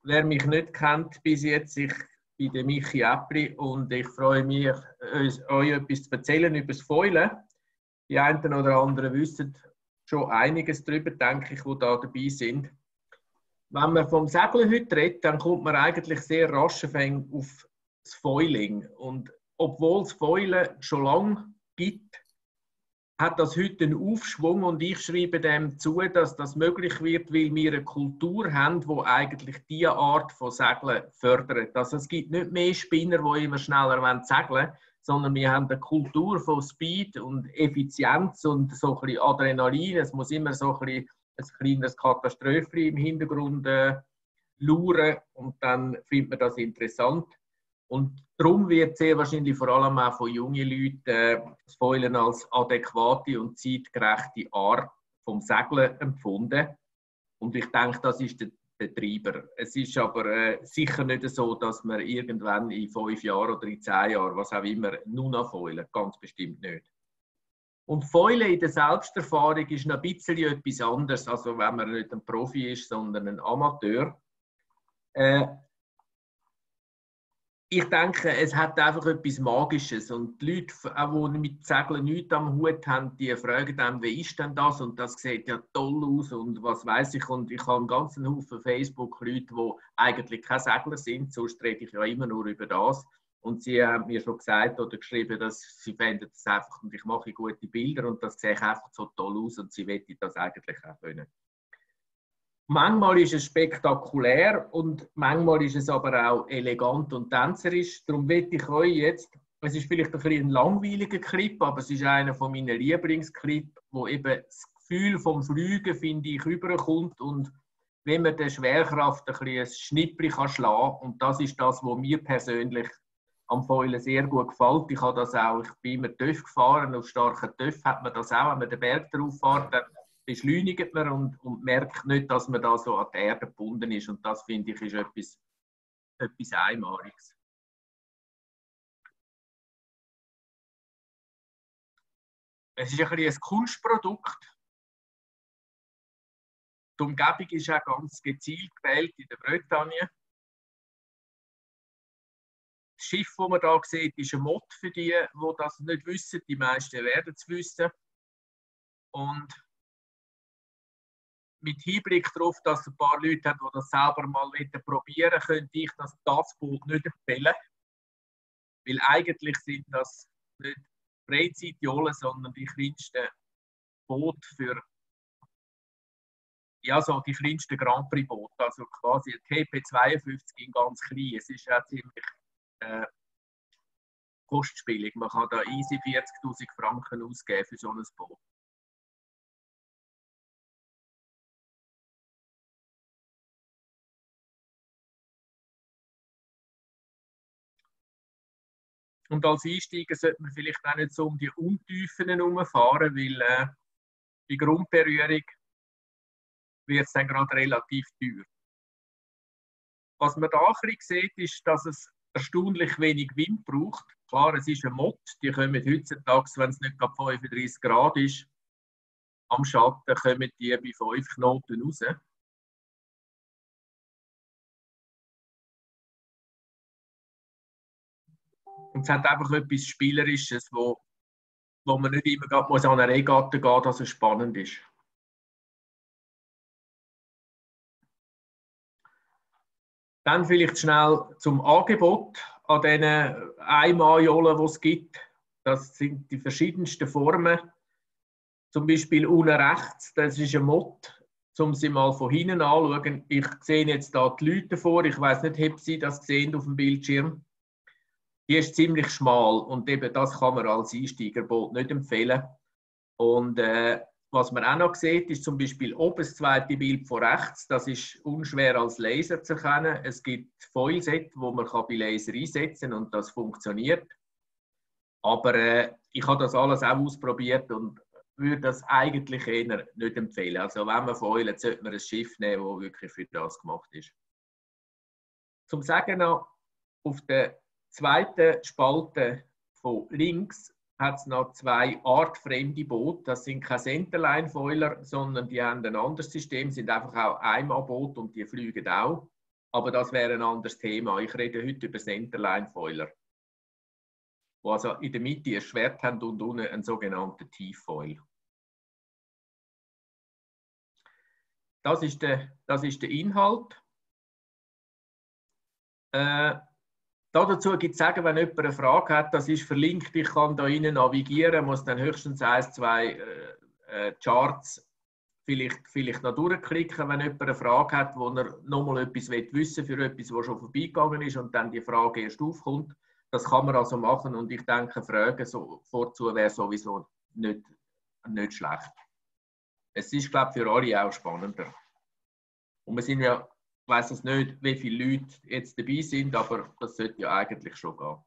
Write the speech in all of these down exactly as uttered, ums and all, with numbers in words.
wer mich nicht kennt bis jetzt, ich bin der Michi Äppli und ich freue mich, euch etwas zu erzählen über das Foilen. Die einen oder anderen wissen schon einiges darüber, denke ich, die da dabei sind. Wenn man vom Segeln heute redet, dann kommt man eigentlich sehr rasch auf das Foiling. Und obwohl es Foilen schon lange gibt, hat das heute einen Aufschwung und ich schreibe dem zu, dass das möglich wird, weil wir eine Kultur haben, die eigentlich diese Art von Segeln fördert. Also es gibt nicht mehr Spinner, die immer schneller segeln wollen, sondern wir haben eine Kultur von Speed und Effizienz und so ein bisschen Adrenalin. Es muss immer so ein, bisschen ein kleines Katastrophe im Hintergrund äh, lauern und dann findet man das interessant. Und darum wird sehr wahrscheinlich vor allem auch von jungen Leuten äh, das Foilen als adäquate und zeitgerechte Art vom Segeln empfunden. Und ich denke, das ist der, der Treiber. Es ist aber äh, sicher nicht so, dass man irgendwann in fünf Jahren oder in zehn Jahren, was auch immer, nur noch foilen. Ganz bestimmt nicht. Und Foilen in der Selbsterfahrung ist noch ein bisschen etwas anderes, also wenn man nicht ein Profi ist, sondern ein Amateur. Äh, Ich denke, es hat einfach etwas Magisches und die Leute, auch die mit Segeln nichts am Hut haben, die fragen dann, wie ist denn das? Und das sieht ja toll aus und was weiß ich. Und ich habe einen ganzen Haufen Facebook-Leute, die eigentlich keine Segler sind, sonst rede ich ja immer nur über das. Und sie haben mir schon gesagt oder geschrieben, dass sie fänden das einfach, und ich mache gute Bilder und das sieht einfach so toll aus und sie möchten das eigentlich auch können. Manchmal ist es spektakulär und manchmal ist es aber auch elegant und tänzerisch. Darum möchte ich euch jetzt, es ist vielleicht ein bisschen ein langweiliger Clip, aber es ist einer von meinen Lieblingsclips, wo eben das Gefühl vom Fliegen, finde ich, rüberkommt und wenn man der Schwerkraft ein bisschen ein Schnippli kann schlagen kann. Und das ist das, was mir persönlich am Foilen sehr gut gefällt. Ich habe das auch, ich bin immer Töff gefahren, auf starken Töff hat man das auch, wenn man den Berg drauf fährt, dann beschleunigt man und, und merkt nicht, dass man da so an die Erde gebunden ist. Und das, finde ich, ist etwas, etwas Einmaliges. Es ist ein bisschen ein Kunstprodukt. Die Umgebung ist auch ganz gezielt gewählt in der Bretagne. Das Schiff, das man hier sieht, ist ein Mod für die, die das nicht wissen. Die meisten werden es wissen. Und mit Hinblick darauf, dass es ein paar Leute haben, die das selber mal probieren wollen, könnte ich das, das Boot nicht empfehlen. Weil eigentlich sind das nicht Freizeitjolen, sondern die kleinsten Boote für ja, so die kleinsten Grand Prix Boote. Also quasi ein T P zweiundfünfzig in ganz klein. Es ist ja ziemlich äh, kostspielig. Man kann da easy vierzigtausend Franken ausgeben für so ein Boot. Und als Einsteiger sollte man vielleicht auch nicht so um die Untiefen herumfahren, weil äh, bei Grundberührung wird es dann gerade relativ teuer. Was man da ein bisschen sieht, ist, dass es erstaunlich wenig Wind braucht. Klar, es ist ein Mod, die kommen heutzutage, wenn es nicht gerade fünfunddreißig Grad ist, am Schatten kommen die bei fünf Knoten raus. Und es hat einfach etwas Spielerisches, wo, wo man nicht immer gerade an eine Regatta gehen muss, dass es spannend ist. Dann vielleicht schnell zum Angebot an diesen Einmaljolen, die es gibt. Das sind die verschiedensten Formen. Zum Beispiel unten rechts, das ist ein Mod, um sie mal von hinten anzuschauen. Ich sehe jetzt da die Leute vor. Ich weiß nicht, ob Sie das sehen auf dem Bildschirm. Die ist ziemlich schmal und eben das kann man als Einsteigerboot nicht empfehlen. Und äh, was man auch noch sieht, ist zum Beispiel oben das zweite Bild von rechts. Das ist unschwer als Laser zu erkennen. Es gibt Foilset, wo man kann bei Laser einsetzen kann und das funktioniert. Aber äh, ich habe das alles auch ausprobiert und würde das eigentlich eher nicht empfehlen. Also wenn man foilt, sollte man ein Schiff nehmen, das wirklich für das gemacht ist. Zum Sagen noch, auf der zweiten Spalte von links hat es noch zwei artfremde Boote. Das sind keine Centerline-Foiler, sondern die haben ein anderes System, sind einfach auch Einmalboote und die fliegen auch. Aber das wäre ein anderes Thema. Ich rede heute über Centerline-Foiler, die also in der Mitte ein Schwert haben und unten einen sogenannten Tieffoil. Das ist der, das ist der Inhalt. Äh, dazu gibt es sagen, wenn jemand eine Frage hat, das ist verlinkt, ich kann da rein navigieren, muss dann höchstens ein, zwei äh, Charts vielleicht, vielleicht noch durchklicken, wenn jemand eine Frage hat, wo er nochmal etwas wissen will für etwas, was schon vorbeigegangen ist und dann die Frage erst aufkommt. Das kann man also machen und ich denke, Fragen so, vorzu wäre sowieso nicht, nicht schlecht. Es ist, glaube ich, für alle auch spannender. Und wir sind ja, ich weiss es nicht, wie viele Leute jetzt dabei sind, aber das sollte ja eigentlich schon gehen.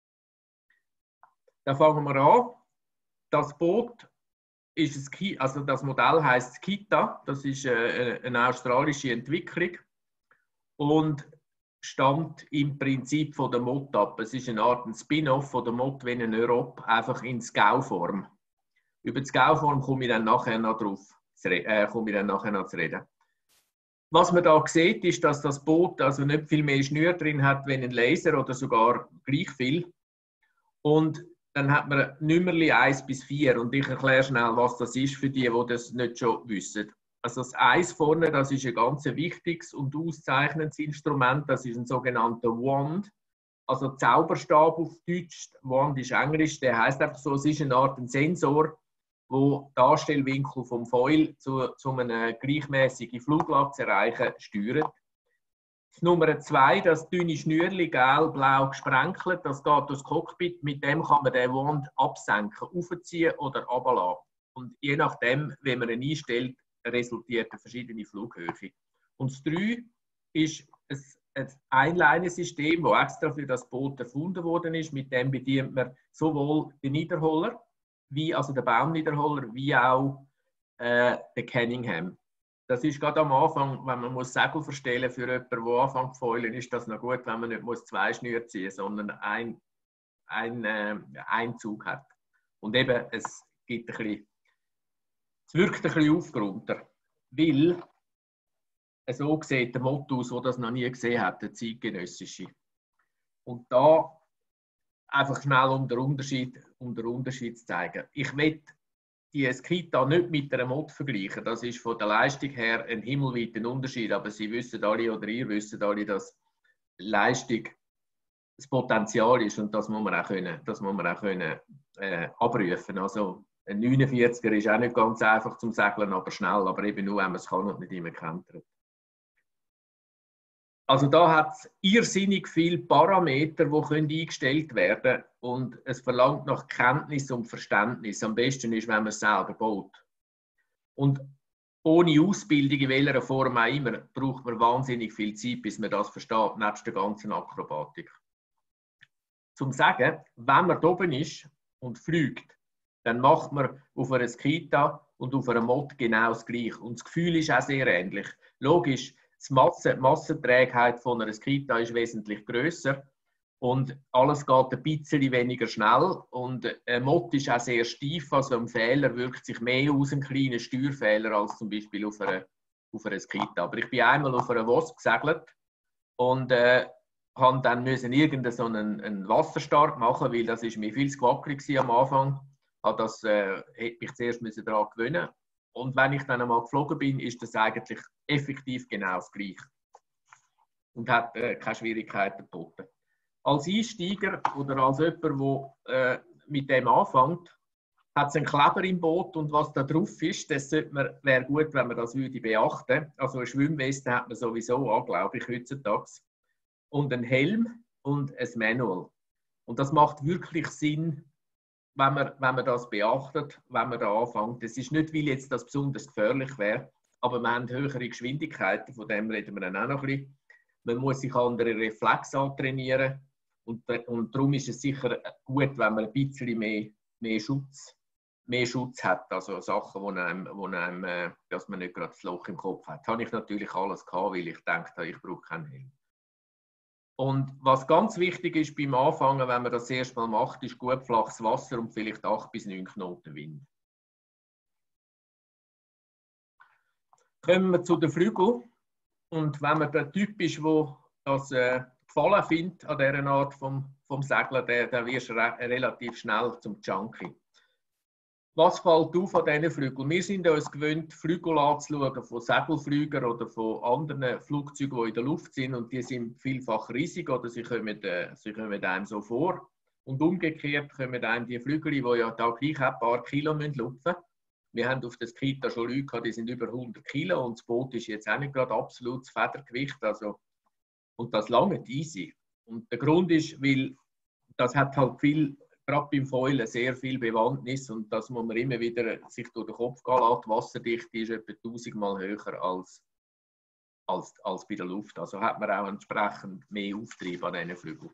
Dann fangen wir an. Das Boot ist ein, also das Modell heißt Kita, das ist eine, eine australische Entwicklung und stammt im Prinzip von der Mott ab. Es ist eine Art ein Spin-off von der Mott wie in Europa, einfach in Skau-Form. Über die Skau-Form komme ich dann nachher noch drauf zu, äh, komme ich dann nachher noch zu reden. Was man da sieht, ist, dass das Boot also nicht viel mehr Schnür drin hat wie ein Laser oder sogar gleich viel. Und dann hat man Nummerli eins bis vier und ich erkläre schnell, was das ist für die, die das nicht schon wissen. Also das eins vorne, das ist ein ganz wichtiges und auszeichnendes Instrument, das ist ein sogenannter Wand, also Zauberstab auf Deutsch. Wand ist Englisch, der heißt einfach so, es ist eine Art ein Sensor, wo Darstellwinkel vom Foil zu, zu einer gleichmäßigen Fluglage zu erreichen steuert. Das Nummer zwei, das dünne Schnürli, gelb-blau gesprenkelt, das geht durchs Cockpit. Mit dem kann man den Wand absenken, aufziehen oder runterlassen. Und je nachdem, wie man ihn einstellt, resultiert eine verschiedene Flughöhe. Und das drei ist ein Einleinesystem, das extra für das Boot erfunden worden ist. Mit dem bedient man sowohl den Niederholler, wie also den Baumniederholler, wie auch äh, den Kenningham. Das ist gerade am Anfang, wenn man muss Segel verstellen für jemanden, der anfängt zu foilen, ist das noch gut, wenn man nicht muss zwei Schnüre ziehen muss, sondern ein, ein, äh, ein Zug hat. Und eben, es gibt ein bisschen, es wirkt ein bisschen aufgerunter, weil so sieht der Motto aus, der das noch nie gesehen hat, der zeitgenössische. Und da einfach schnell um den Unterschied, um den Unterschied zu zeigen. Ich will die Kita nicht mit einer Mod vergleichen. Das ist von der Leistung her ein himmelweiter Unterschied. Aber Sie wissen alle oder ihr wisst alle, dass Leistung das Potenzial ist und das muss man auch können, das muss man auch können, äh, abrufen. Also ein neunundvierziger ist auch nicht ganz einfach zum Segeln, aber schnell, aber eben nur, wenn man es kann und nicht immer kentert. Also da hat es irrsinnig viele Parameter, die können eingestellt werden können und es verlangt nach Kenntnis und Verständnis. Am besten ist, wenn man es selber baut. Und ohne Ausbildung, in welcher Form auch immer, braucht man wahnsinnig viel Zeit, bis man das versteht, nebst der ganzen Akrobatik. Zum Sagen, wenn man da oben ist und fliegt, dann macht man auf einer Kita und auf einer Mod genau das Gleiche. Und das Gefühl ist auch sehr ähnlich. Logisch, die Masse, die Massenträgheit von einer Kita ist wesentlich grösser und alles geht ein bisschen weniger schnell. Und ein Mod ist auch sehr steif, also ein Fehler wirkt sich mehr aus, ein kleiner Steuerfehler, als zum Beispiel auf einer, auf einer Kita. Aber ich bin einmal auf einer Wasp gesegelt und äh, musste dann müssen irgendeinen so einen, einen Wasserstart machen, weil das ist mir viel zu wackelig am Anfang. Das äh, hätte mich zuerst daran gewöhnen. Und wenn ich dann einmal geflogen bin, ist das eigentlich effektiv genau das Gleiche. Und hat äh, keine Schwierigkeiten geboten. Als Einsteiger oder als jemand, der äh, mit dem anfängt, hat es einen Kleber im Boot und was da drauf ist, das wäre gut, wenn man das würde beachten. Also eine Schwimmweste hat man sowieso an, glaube ich, heutzutage. Und ein Helm und ein Manual. Und das macht wirklich Sinn, wenn man, wenn man das beachtet, wenn man da anfängt. Es ist nicht, weil jetzt das besonders gefährlich wäre, aber wir haben höhere Geschwindigkeiten, von dem reden wir dann auch noch ein bisschen. Man muss sich andere Reflexe antrainieren und, und darum ist es sicher gut, wenn man ein bisschen mehr, mehr, Schutz, mehr Schutz hat, also Sachen, wo einem, wo einem, äh, dass man nicht gerade das Loch im Kopf hat. Das habe ich natürlich alles gehabt, weil ich gedacht habe, ich brauche keinen Helm. Und was ganz wichtig ist beim Anfangen, wenn man das erste Mal macht, ist gut flaches Wasser und vielleicht acht bis neun Knoten Wind. Kommen wir zu den Flügeln. Und wenn man der Typ ist, der das äh, Gefallen findet an dieser Art vom, vom Segeln, dann, dann wirst du re relativ schnell zum Junkie. Was fällt auf an diesen Flügeln? Wir sind uns gewöhnt, Flügel anzuschauen von Segelflügern oder von anderen Flugzeugen, die in der Luft sind, und die sind vielfach riesig oder sie kommen, äh, sie kommen einem so vor. Und umgekehrt kommen einem die Flügel, die ja da gleich ein paar Kilo lupfen müssen. Wir haben auf der Kita schon Leute gehabt, die sind über hundert Kilo, und das Boot ist jetzt auch nicht gerade absolutes Federgewicht. Also, und das lange easy. Und der Grund ist, weil das hat halt viel, gerade beim Foilen, sehr viel Bewandtnis, und das muss man immer wieder sich durch den Kopf gehen lassen. Die Wasserdichte ist etwa tausendmal höher als, als, als bei der Luft. Also hat man auch entsprechend mehr Auftrieb an diesen Flügeln.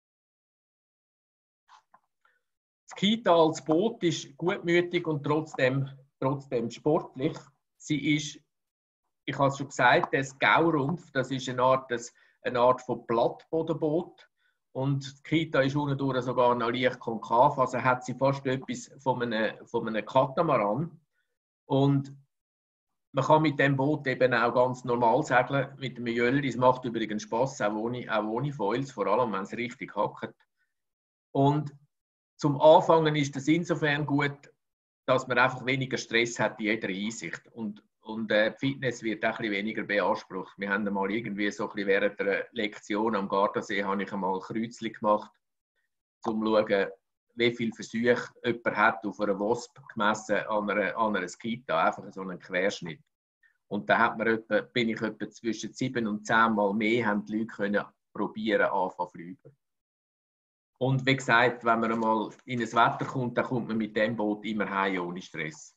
Das Kita als Boot ist gutmütig und trotzdem, trotzdem sportlich. Sie ist, ich habe es schon gesagt, das Gaurumpf, das ist eine Art, das, eine Art von Plattbodenboot. Und die Kita ist unten durch sogar noch leicht konkav, also hat sie fast etwas von einem, von einem Katamaran. Und man kann mit dem Boot eben auch ganz normal segeln, mit dem Jöller. Das macht übrigens Spass, auch ohne, auch ohne Foils, vor allem wenn es richtig hackt. Und zum Anfangen ist das insofern gut, dass man einfach weniger Stress hat in jeder Hinsicht. Und, und äh, die Fitness wird auch ein bisschen weniger beansprucht. Wir haben mal irgendwie so ein bisschen während der Lektion am Gardasee habe ich einmal Kreuzchen gemacht, um zu schauen, wie viele Versuche jemand hat auf einer W A S P gemessen an einer, an einer Kita, einfach so einen Querschnitt. Und da hat man etwa, bin ich etwa zwischen sieben und zehn Mal mehr, haben die Leute können probieren, anfangen zu fliegen. Und wie gesagt, wenn man einmal in ein Wetter kommt, dann kommt man mit dem Boot immer heim ohne Stress.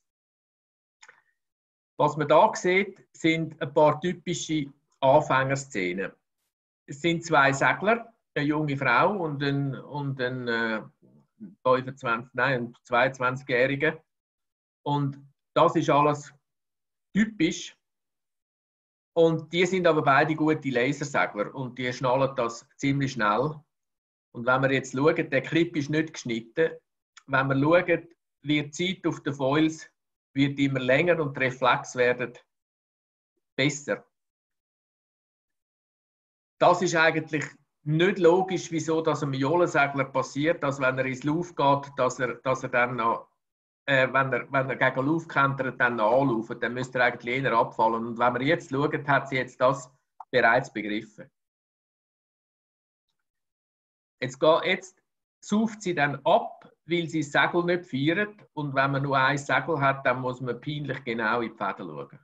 Was man hier sieht, sind ein paar typische Anfängerszenen. Es sind zwei Segler, eine junge Frau und ein, und ein äh, fünfundzwanzig, nein, ein zweiundzwanzigjähriger. Und das ist alles typisch. Und die sind aber beide gute Lasersegler und die schnallen das ziemlich schnell. Und wenn wir jetzt schauen, der Clip ist nicht geschnitten. Wenn wir schauen, wird die Zeit auf den Foils wird immer länger und die Reflexe werden besser. Das ist eigentlich nicht logisch, wieso das einem Johlensegler passiert, dass wenn er ins Lauf geht, dass er, dass er dann noch, äh, wenn, er, wenn er gegen Lauf kentert, dann noch anlaufen. Dann müsste er eigentlich eher abfallen. Und wenn man jetzt schaut, hat sie jetzt das bereits begriffen. Jetzt, geht, jetzt sauft sie dann ab, weil sie das Segel nicht feiert. Und wenn man nur ein Segel hat, dann muss man peinlich genau in die Fäden schauen.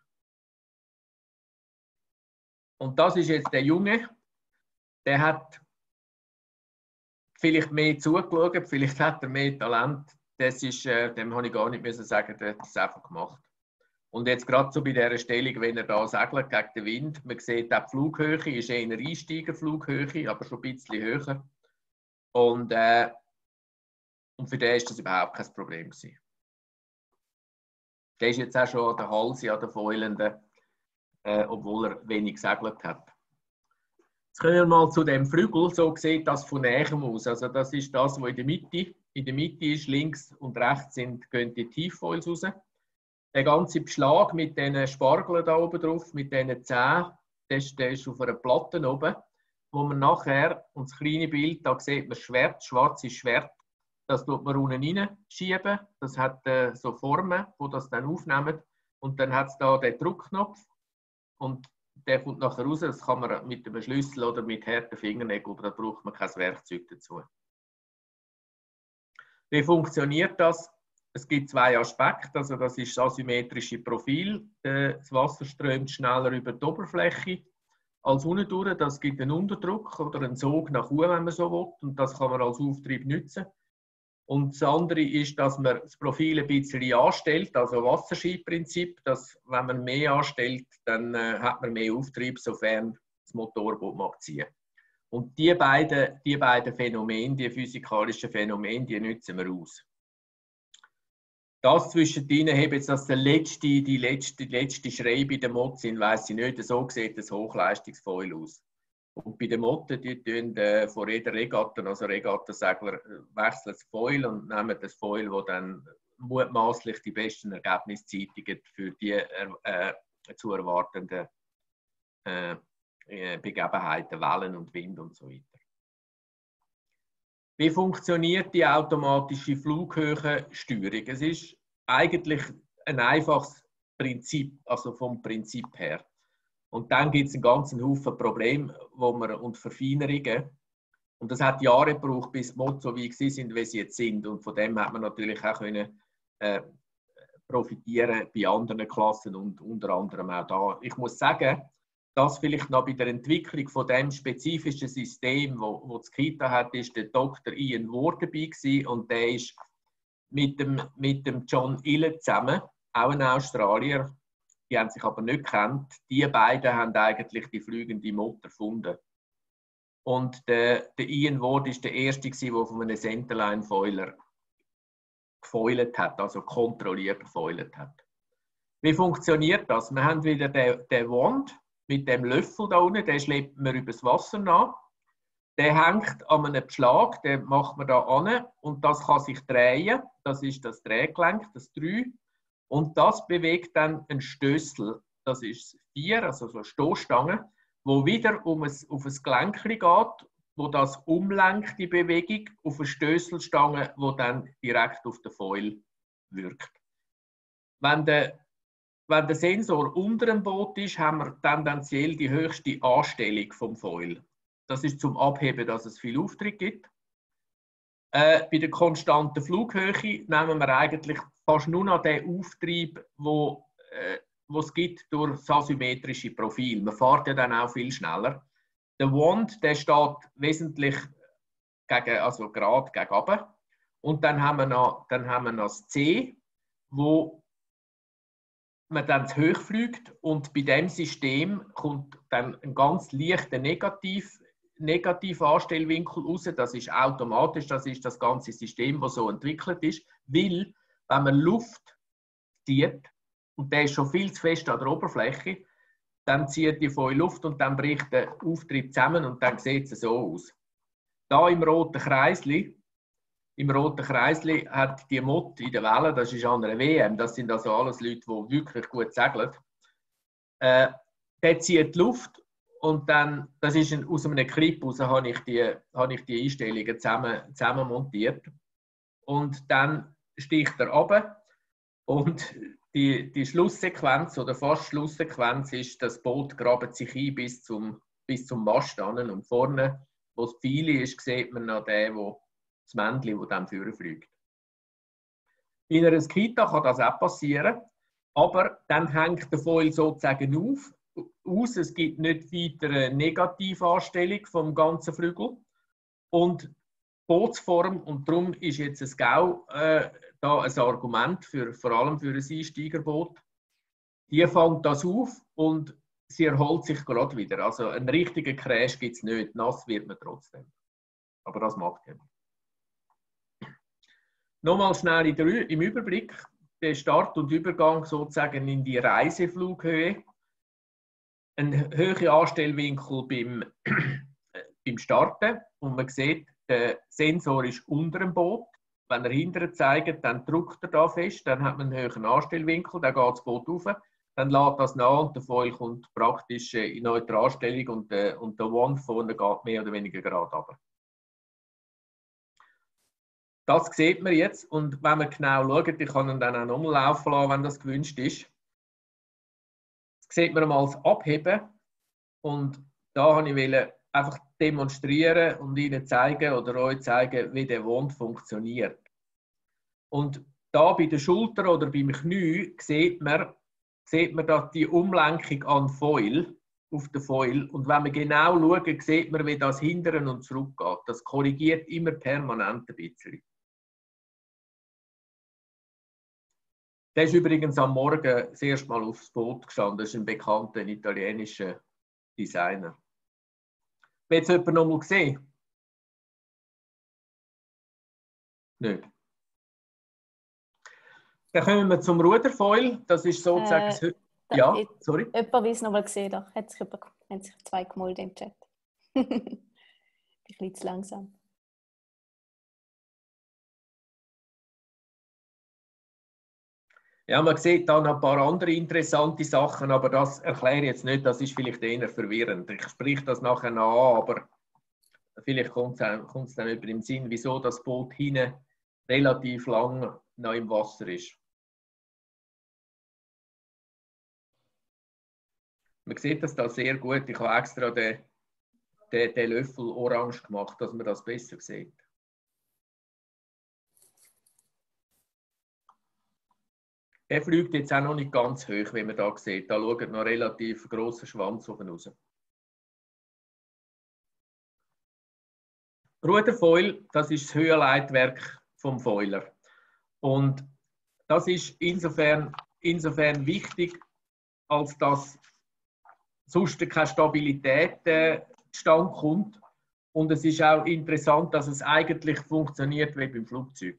Und das ist jetzt der Junge, der hat vielleicht mehr zugeschaut, vielleicht hat er mehr Talent. Das ist, äh, dem habe ich gar nicht müssen sagen, der hat es einfach gemacht. Und jetzt gerade so bei dieser Stellung, wenn er da segelt gegen den Wind, man sieht, die Flughöhe ist eher eine Einsteigerflughöhe, aber schon ein bisschen höher. Und, äh, und für den ist das überhaupt kein Problem gewesen. Der ist jetzt auch schon an der Halse, an der Foilenden, äh, obwohl er wenig gesegelt hat. Jetzt kommen wir mal zu dem Flügel. So sieht das von näherem aus. Also das ist das, was in der Mitte, in der Mitte ist. Links und rechts sind, gehen die Tieffoils raus. Der ganze Beschlag mit diesen Spargeln da oben drauf, mit diesen Zähnen, das, der ist auf einer Platte oben, wo man nachher, und das kleine Bild, da sieht man Schwert, schwarzes Schwert, das tut man unten reinschieben. Das hat äh, so Formen, die das dann aufnehmen. Und dann hat es da den Druckknopf. Und der kommt nachher raus. Das kann man mit einem Schlüssel oder mit harten Fingernägeln, aber da braucht man kein Werkzeug dazu. Wie funktioniert das? Es gibt zwei Aspekte. Also das ist das asymmetrische Profil. Das Wasser strömt schneller über die Oberfläche als unten durch. Das gibt einen Unterdruck oder einen Sog nach oben, wenn man so will. Und das kann man als Auftrieb nutzen. Und das andere ist, dass man das Profil ein bisschen anstellt, also Wasserskiprinzip, dass wenn man mehr anstellt, dann äh, hat man mehr Auftrieb, sofern das Motorboot mag ziehen. Und die beiden, die beiden Phänomene, die physikalischen Phänomene, die nutzen wir aus. Das zwischendrin habe jetzt das der letzte, die letzte, die letzte Schreibe in der Mod sind, weiss ich nicht, so sieht das Hochleistungsfoil aus. Und bei den Motten, die tun äh, von jeder Regatta, also Regattasegler, wechseln das Foil und nehmen das Foil, das dann mutmaßlich die besten Ergebnisse zeitigt für die äh, zu erwartenden äh, äh, Begebenheiten, Wellen und Wind und so weiter. Wie funktioniert die automatische Flughöhensteuerung? Es ist eigentlich ein einfaches Prinzip, also vom Prinzip her. Und dann gibt es einen ganzen Haufen Probleme wo wir, und Verfeinerungen. Und das hat Jahre gebraucht, bis die Mods so wie sie sind, wie sie jetzt sind. Und von dem hat man natürlich auch können, äh, profitieren bei anderen Klassen und unter anderem auch da. Ich muss sagen, dass vielleicht noch bei der Entwicklung von dem spezifischen System, wo, wo das Kita hat, ist der Doktor Ian Ward dabei gewesen, und der ist mit dem, mit dem John Illen zusammen, auch ein Australier, die haben sich aber nicht gekannt. Die beiden haben eigentlich die fliegende Mutter erfunden. Und der, der Ian Ward ist der erste, der von einem Centerline-Foiler gefeuert hat, also kontrolliert gefeuert hat. Wie funktioniert das? Wir haben wieder den, den Wand mit dem Löffel da unten, den schleppt man übers Wasser nach. Der hängt an einem Beschlag, den macht man da an und das kann sich drehen. Das ist das Drehgelenk, das drei. Und das bewegt dann einen Stössel. Das ist vier, also so eine Stoßstange, wo wieder um ein, auf ein Gelenk geht, wo das umlenkt, die Bewegung, auf eine Stösselstange, wo dann direkt auf den Foil wirkt. Wenn der, wenn der Sensor unter dem Boot ist, haben wir tendenziell die höchste Anstellung vom Foil. Das ist zum Abheben, dass es viel Auftrieb gibt. Äh, bei der konstanten Flughöhe nehmen wir eigentlich fast nur noch den Auftrieb, wo, äh, wo es gibt durch das asymmetrische Profil. Man fährt ja dann auch viel schneller. Der Wand, der steht wesentlich gegen, also gerade gegen runter. Und dann haben wir noch, dann haben wir noch das C, wo man dann zu hoch fliegt, und bei diesem System kommt dann ein ganz leichter Negativ, negativer Anstellwinkel raus. Das ist automatisch, das ist das ganze System, das so entwickelt ist, weil wenn man Luft zieht, und der ist schon viel zu fest an der Oberfläche, dann zieht die voll Luft und dann bricht der Auftrieb zusammen und dann sieht es so aus. Da im roten Kreisli, im roten Kreisli hat die Mod in der Welle, das ist an einer W M, das sind also alles Leute, die wirklich gut segeln, äh, der zieht die Luft und dann, das ist ein, aus einem Clip raus, habe ich die, habe ich die Einstellungen zusammen, zusammen montiert. Und dann sticht er runter und die, die Schlusssequenz oder fast Schlusssequenz ist, das Boot grabt sich ein bis zum, bis zum Mast an, und vorne, wo das Pfeil ist, sieht man noch den, wo, das Männchen, das dann vorne fliegt. In einer Kita kann das auch passieren, aber dann hängt der Foil sozusagen auf, aus. Es gibt nicht weiter eine Negativanstellung vom ganzen Flügel und Bootsform, und darum ist jetzt ein Gau äh, da ein Argument, für, vor allem für ein Einsteigerboot. Die fängt das auf und sie erholt sich gerade wieder. Also einen richtigen Crash gibt es nicht, nass wird man trotzdem. Aber das macht ja nicht. Nochmal schnell in der, im Überblick, der Start und Übergang sozusagen in die Reiseflughöhe. Ein höherer Anstellwinkel beim, beim Starten, und man sieht, der Sensor ist unter dem Boot. Wenn er hinterher zeigt, dann drückt er da fest, dann hat man einen höheren Anstellwinkel, dann geht das Boot rauf, dann lädt das nach und der Foil kommt praktisch in Neutralstellung und, äh, und der Wand vorne geht mehr oder weniger gerade runter. Das sieht man jetzt, und wenn man genau schaut, ich kann ihn dann auch nochmal laufen lassen, wenn das gewünscht ist. Das sieht man mal als Abheben, und da wollte ich einfach demonstrieren und Ihnen zeigen oder euch zeigen, wie der Wand funktioniert. Und da bei der Schulter oder beim Knie sieht man, sieht man da die Umlenkung an Foil, auf den Foil. Und wenn man genau schaut, sieht man, wie das hindern und zurück geht. Das korrigiert immer permanent ein bisschen. Der ist übrigens am Morgen das erste Mal aufs Boot gestanden. Das ist ein bekannter italienischer Designer. Will es jemand noch mal gesehen? Nicht. Dann kommen wir zum Ruderfoil. Das ist sozusagen... Äh, da, ja, ich, sorry. Jemand will es noch mal gesehen. Da hat sich, jemand, haben sich zwei gemalt im Chat. Ich bin ein bisschen zu langsam. Ja, man sieht da noch ein paar andere interessante Sachen, aber das erkläre ich jetzt nicht, das ist vielleicht eher verwirrend. Ich spreche das nachher noch an, aber vielleicht kommt es dann über den Sinn, wieso das Boot hinten relativ lang noch im Wasser ist. Man sieht das da sehr gut. Ich habe extra den, den, den Löffel orange gemacht, dass man das besser sieht. Er fliegt jetzt auch noch nicht ganz hoch, wie man da sieht. Da schaut noch relativ grosser Schwanz oben raus. Ruderfoil, das ist das Höhenleitwerk vom Foiler. Und das ist insofern, insofern wichtig, als dass sonst keine Stabilität äh, zustande kommt. Und es ist auch interessant, dass es eigentlich funktioniert wie beim Flugzeug.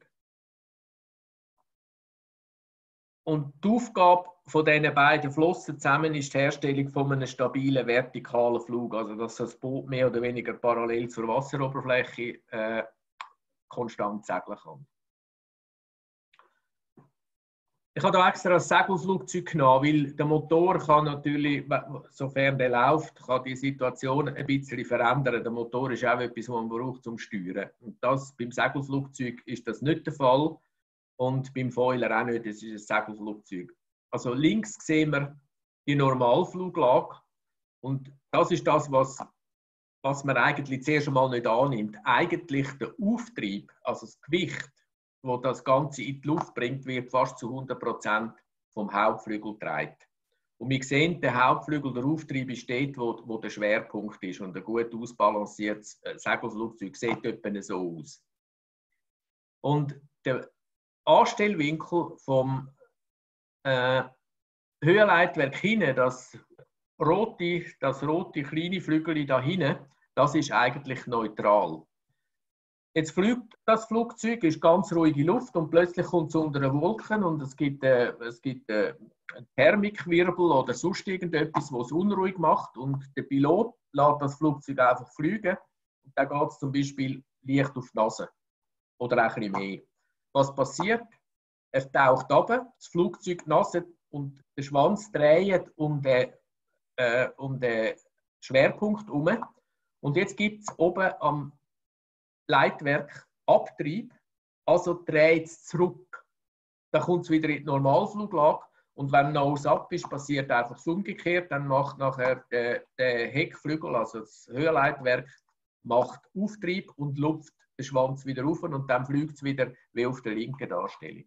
Und die Aufgabe von diesen beiden Flossen zusammen ist die Herstellung von einem stabilen vertikalen Flug, also dass das Boot mehr oder weniger parallel zur Wasseroberfläche äh, konstant segeln kann. Ich habe hier extra ein Segelflugzeug genommen, weil der Motor kann natürlich, sofern der läuft, kann die Situation ein bisschen verändern. Der Motor ist auch etwas, was man braucht zum Steuern. Und das, beim Segelflugzeug ist das nicht der Fall. Und beim Foiler auch nicht, das ist ein Segelflugzeug. Also links sehen wir die Normalfluglage. Und das ist das, was, was man eigentlich zuerst einmal nicht annimmt. Eigentlich der Auftrieb, also das Gewicht, das das Ganze in die Luft bringt, wird fast zu hundert Prozent vom Hauptflügel getragen. Und wir sehen, der Hauptflügel, der Auftrieb ist dort, wo, wo der Schwerpunkt ist. Und ein gut ausbalanciertes Segelflugzeug sieht etwa so aus. Und der Anstellwinkel vom äh, Höhenleitwerk hinten, das rote, das rote kleine Flügel da hinten, das ist eigentlich neutral. Jetzt fliegt das Flugzeug, ist ganz ruhige Luft und plötzlich kommt es unter eine Wolken und es gibt, äh, es gibt äh, einen Thermikwirbel oder sonst irgendetwas, was es unruhig macht und der Pilot lässt das Flugzeug einfach fliegen und dann geht es zum Beispiel leicht auf die Nase oder auch ein bisschen mehr. Was passiert? Er taucht runter, das Flugzeug nasse und der Schwanz dreht um den, äh, um den Schwerpunkt herum. Und jetzt gibt es oben am Leitwerk Abtrieb, also dreht es zurück. Dann kommt es wieder in die Normalfluglage und wenn Nose ab ist, passiert einfach das umgekehrt. Dann macht nachher der, der Heckflügel, also das Höhenleitwerk, macht Auftrieb und lupft den Schwanz wieder auf und dann fliegt es wieder wie auf der linken Darstellung.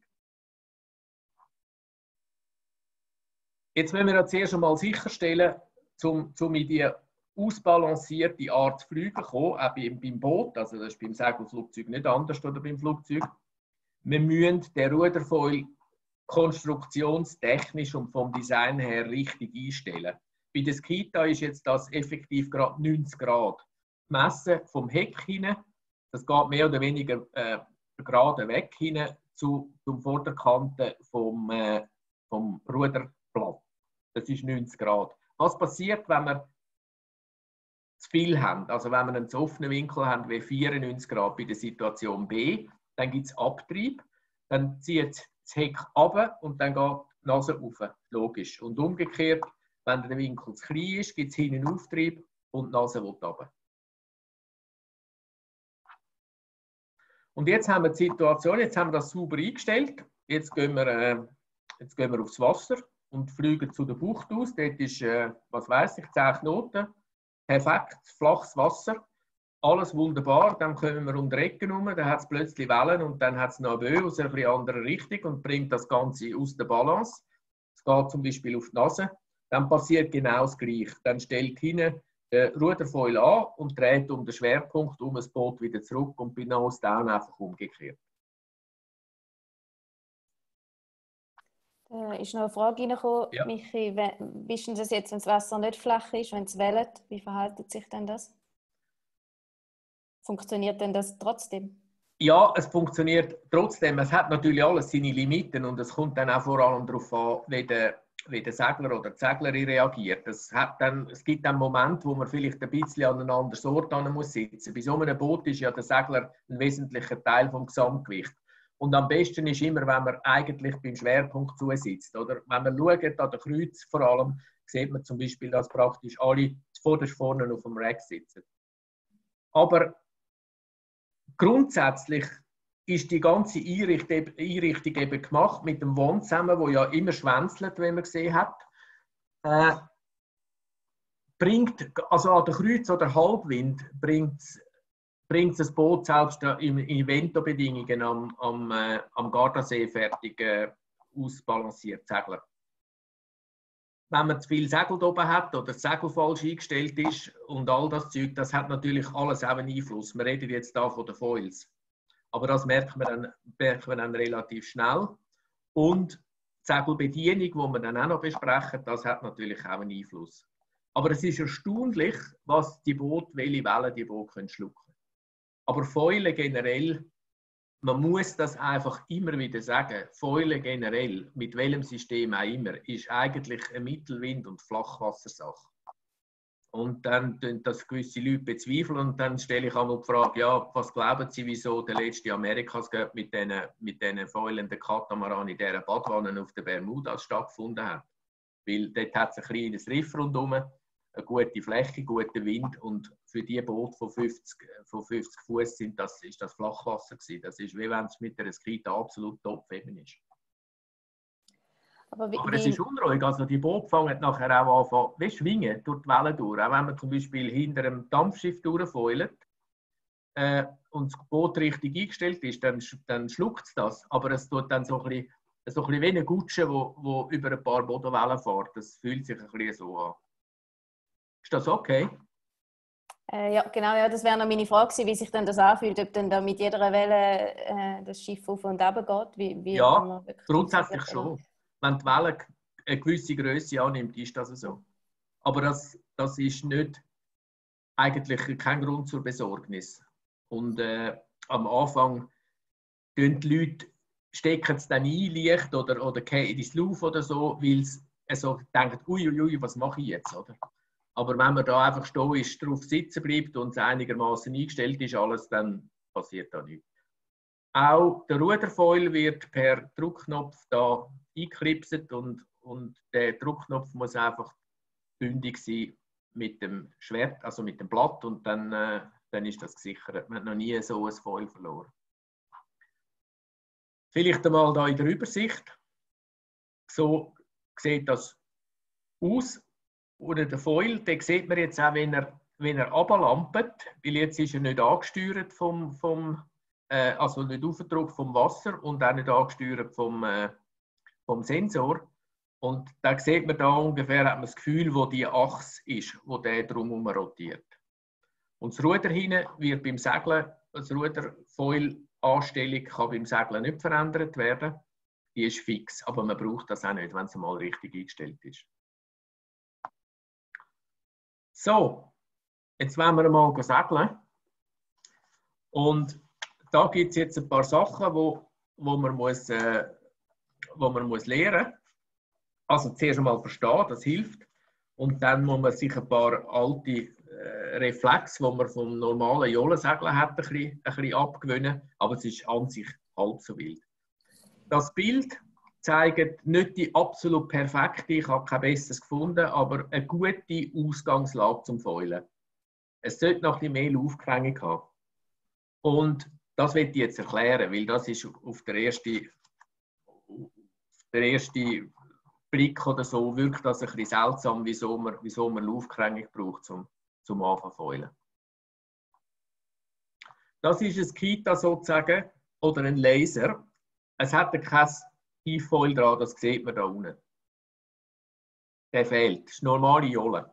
Jetzt müssen wir ja zuerst einmal sicherstellen, um, um in die ausbalancierte Art zu fliegen kommen, auch beim, beim Boot, also das ist beim Segelflugzeug nicht anders oder beim Flugzeug. Wir müssen den Ruderfoil konstruktionstechnisch und vom Design her richtig einstellen. Bei der Skita ist jetzt das effektiv gerade neunzig Grad. Messen vom Heck hin, das geht mehr oder weniger äh, gerade weg hin zu, zum Vorderkante vom, äh, vom Ruderblatt. Das ist neunzig Grad. Was passiert, wenn wir zu viel haben? Also wenn wir einen zu offenen Winkel haben wie vierundneunzig Grad bei der Situation B, dann gibt es Abtrieb, dann zieht das Heck runter und dann geht die Nase rauf. Logisch. Und umgekehrt, wenn der Winkel zu klein ist, gibt es hinten Auftrieb und die Nase will runter. Und jetzt haben wir die Situation, jetzt haben wir das sauber eingestellt. Jetzt gehen wir, äh, jetzt gehen wir aufs Wasser und fliegen zu der Bucht aus. Dort ist, äh, was weiß ich, zehn Knoten. Perfekt, flaches Wasser. Alles wunderbar. Dann kommen wir um die Ecke herum, dann hat es plötzlich Wellen und dann hat es noch eine Böe aus einer anderen Richtung und bringt das Ganze aus der Balance. Es geht zum Beispiel auf die Nase. Dann passiert genau das Gleiche. Dann stellt hinten der Ruderfoil an und dreht um den Schwerpunkt um das Boot wieder zurück und bei Nose down einfach umgekehrt. Da ist noch eine Frage reingekommen, ja. Michi, wie ist denn das jetzt, wenn das Wasser nicht flach ist, wenn es wellt, wie verhält sich denn das? Funktioniert denn das trotzdem? Ja, es funktioniert trotzdem. Es hat natürlich alles seine Limiten und es kommt dann auch vor allem darauf an, wie der, wie der Segler oder die Seglerin reagiert. Es, hat dann, es gibt dann Momente, wo man vielleicht ein bisschen an einem anderen Ort sitzen muss. Bei so einem Boot ist ja der Segler ein wesentlicher Teil vom Gesamtgewicht. Und am besten ist immer, wenn man eigentlich beim Schwerpunkt zusitzt. Oder? Wenn man schaut, an der Kreuz vor allem, sieht man zum Beispiel, dass praktisch alle zuvorderst vorne auf dem Rack sitzen. Aber grundsätzlich ist die ganze Einrichtung, Einrichtung eben gemacht mit dem Wand zusammen, wo ja immer schwänzelt, wie man gesehen hat. Äh, bringt, also an der Kreuz oder Halbwind bringt bringt das Boot selbst in Evento-Bedingungen am, am, äh, am Gardasee fertig äh, ausbalanciert segeln. Wenn man zu viel Segel oben hat oder das Segel falsch eingestellt ist und all das Zeug, das hat natürlich alles auch einen Einfluss. Wir reden jetzt da von den Foils. Aber das merkt man dann, merkt man dann relativ schnell. Und die Segelbedienung, die wir dann auch noch besprechen, das hat natürlich auch einen Einfluss. Aber es ist erstaunlich, was die Boote, welche Wellen die Boote schlucken können. Aber Foilen generell, man muss das einfach immer wieder sagen, Foilen generell, mit welchem System auch immer, ist eigentlich eine Mittelwind- und Flachwassersache. Und dann tun das gewisse Leute bezweifeln und dann stelle ich einmal die Frage, ja, was glauben Sie, wieso der letzte Amerikas mit diesen mit den foilenden Katamaran in dieser Badwanne auf den Bermudas stattgefunden hat? Weil dort hat es ein kleines Riff rundherum, eine gute Fläche, guten Wind und für die Boote von fünfzig, von fünfzig Fuß sind das, ist das Flachwasser gewesen. Das ist wie wenn es mit einer Skita absolut top eben ist. Aber, wie, Aber es ist unruhig, also die Boote fangen nachher auch an, wie schwingen durch die Wellen durch. Auch wenn man zum Beispiel hinter einem Dampfschiff durchfeuert äh, und das Boot richtig eingestellt ist, dann, dann schluckt es das. Aber es tut dann so ein bisschen, so ein bisschen wie eine Gutsche, wo, wo über ein paar Bodenwellen fährt. Das fühlt sich ein bisschen so an. Ist das okay? Äh, ja, genau, ja, das wäre noch meine Frage gewesen, wie sich denn das anfühlt, ob dann da mit jeder Welle äh, das Schiff auf und runter geht. Wie, wie Ja, man grundsätzlich schon. Wenn die Welle eine gewisse Größe annimmt, ist das so. Aber das, das ist nicht eigentlich kein Grund zur Besorgnis. Und äh, am Anfang stecken die Leute stecken es dann ein, leicht oder, oder gehen ins Lauf oder so, weil sie also denken, uiuiui, ui, was mache ich jetzt? Oder? Aber wenn man da einfach stoisch drauf sitzen bleibt und es einigermaßen eingestellt ist, alles, dann passiert da nichts. Auch der Ruderfoil wird per Druckknopf da eingeklipst und, und der Druckknopf muss einfach bündig sein mit dem Schwert, also mit dem Blatt und dann, äh, dann ist das gesichert. Man hat noch nie so ein Foil verloren. Vielleicht einmal da in der Übersicht. So sieht das aus. Oder der Foil, den sieht man jetzt auch, wenn er, wenn er runterlampert, weil jetzt ist er nicht angesteuert vom, vom äh, also nicht aufgedruckt vom Wasser und auch nicht angesteuert vom, äh, vom Sensor. Und da sieht man da ungefähr, hat man das Gefühl, wo die Achse ist, wo der drumherum rotiert. Und das Ruder hinten wird beim Segeln, das Ruderfoil-Anstellung kann beim Segeln nicht verändert werden. Die ist fix, aber man braucht das auch nicht, wenn es mal richtig eingestellt ist. So, jetzt wollen wir mal segeln. Und da gibt es jetzt ein paar Sachen, wo, wo, man, muss, äh, wo man muss lernen muss. Also zuerst einmal verstehen, das hilft. Und dann muss man sich ein paar alte äh, Reflexe, die man vom normalen Jolensegeln hat, ein bisschen, ein bisschen abgewöhnen. Aber es ist an sich halb so wild. Das Bild zeigt nicht die absolut perfekte, ich habe kein besseres gefunden, aber eine gute Ausgangslage zum Foilen. Es sollte noch ein bisschen mehr Laufgänge haben. Und das will ich jetzt erklären, weil das ist auf der ersten, auf der ersten Blick oder so wirkt das ein bisschen seltsam, wieso man, wieso man Laufgänge braucht zum, zum Anfang foilen. Das ist ein Kita sozusagen oder ein Laser. Es hat kein Tieffoil dran, das sieht man da unten. Der fehlt. Das ist normale Jolle.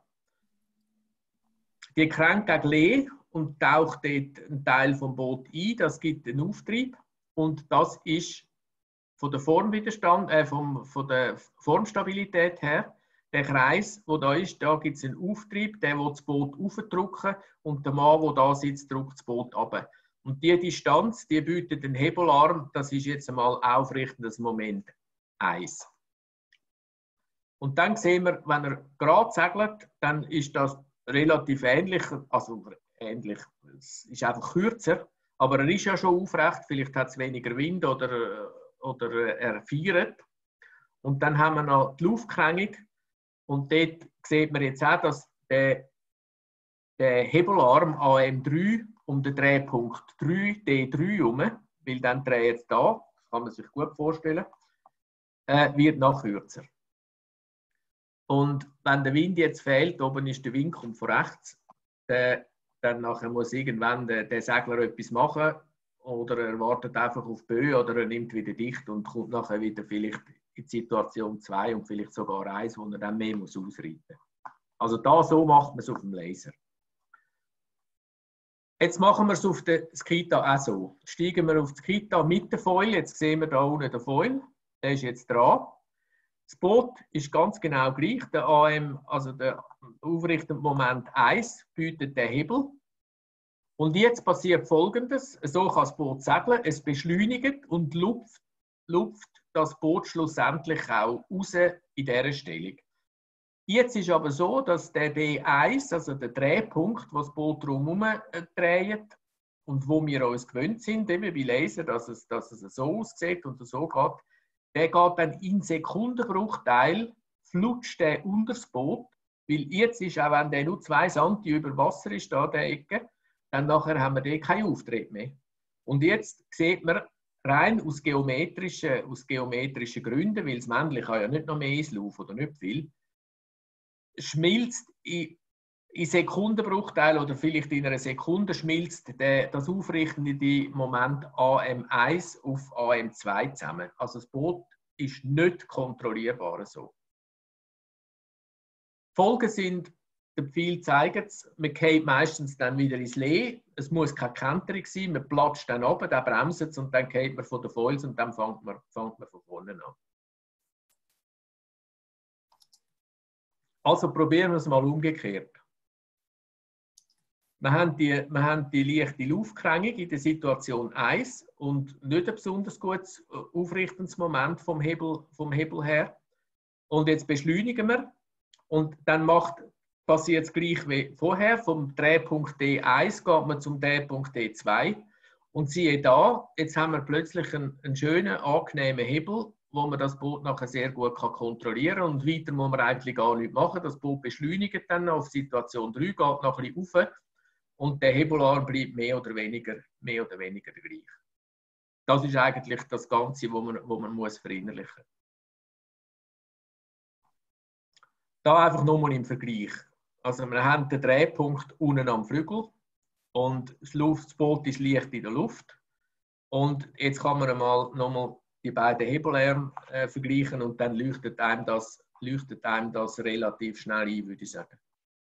Die kränkt gegen Lee und taucht dort einen Teil vom Boot ein. Das gibt einen Auftrieb. Und das ist von der Formwiderstand, äh, vom, von der Formstabilität her, der Kreis, der da ist, da gibt es einen Auftrieb, der will das Boot aufdrücken und der Mann, der da sitzt, drückt das Boot runter. Und diese Distanz, die bietet den Hebelarm, das ist jetzt einmal aufrichtendes Moment eins. Und dann sehen wir, wenn er gerade segelt, dann ist das relativ ähnlich, also ähnlich, es ist einfach kürzer, Aber er ist ja schon aufrecht, vielleicht hat es weniger Wind oder, oder er feiert. Und dann haben wir noch die Laufkrängung. Und dort sieht man jetzt auch, dass der, der Hebelarm A M drei um den Drehpunkt drei D drei herum, weil dann dreht es da, das kann man sich gut vorstellen, äh, wird noch kürzer. Und wenn der Wind jetzt fehlt, oben ist der Wind kommt von rechts, der, dann nachher muss irgendwann der, der Segler etwas machen oder er wartet einfach auf die Böe oder er nimmt wieder dicht und kommt nachher wieder vielleicht in die Situation zwei und vielleicht sogar eins, wo er dann mehr muss ausreiten muss. Also da so macht man es auf dem Laser. Jetzt machen wir es auf der Skita auch so. Steigen wir auf die Skita mit der Foil. Jetzt sehen wir da unten den Foil. Der ist jetzt dran. Das Boot ist ganz genau gleich. Der A M, also der aufrichtende Moment eins, bietet den Hebel. Und jetzt passiert Folgendes. So kann das Boot segeln. Es beschleunigt und lupft, lupft das Boot schlussendlich auch raus in dieser Stellung. Jetzt ist aber so, dass der D eins, also der Drehpunkt, wo das Boot drumherum dreht und wo wir uns gewöhnt sind, eben bei Laser, dass es, dass es so aussieht und so geht, der geht dann in Sekundenbruchteil, flutscht der unter das Boot, weil jetzt ist, auch wenn der nur zwei Zentimeter über Wasser ist, da der Ecke, dann nachher haben wir dort keinen Auftritt mehr. Und jetzt sieht man, rein aus geometrischen, aus geometrischen Gründen, weil das Männchen kann ja nicht noch mehr ins Lauf oder nicht viel, schmilzt in, in Sekundenbruchteil oder vielleicht in einer Sekunde schmilzt der, das aufrichtende Moment A M eins auf A M zwei zusammen. Also das Boot ist nicht kontrollierbar so. Die Folgen sind, der Pfeil zeigt es, man geht meistens dann wieder ins Lee. Es muss keine Kenterung sein, man platscht dann runter, dann bremst es und dann geht man von den Foils und dann fängt man, fängt man von vorne an. Also probieren wir es mal umgekehrt. Wir haben die, wir haben die leichte Laufkrängung in der Situation eins und nicht ein besonders gutes aufrichtendes Moment vom Hebel, vom Hebel her. Und jetzt beschleunigen wir und dann macht, passiert es gleich wie vorher. Vom Drehpunkt D eins geht man zum Drehpunkt D zwei. Und siehe da, jetzt haben wir plötzlich einen, einen schönen, angenehmen Hebel, wo man das Boot nachher sehr gut kann kontrollieren kann. Und weiter muss man eigentlich gar nichts machen. Das Boot beschleunigt dann auf Situation drei, geht noch ein bisschen rauf und der Hebelarm bleibt mehr oder weniger, mehr oder weniger gleich. Das ist eigentlich das Ganze, was man, wo man muss verinnerlichen muss. Da einfach nochmal im Vergleich. Also wir haben den Drehpunkt unten am Flügel und das, Luft, das Boot ist leicht in der Luft. Und jetzt kann man mal nochmal die beiden Hebelarme äh, vergleichen und dann leuchtet einem, das, leuchtet einem das relativ schnell ein, würde ich sagen.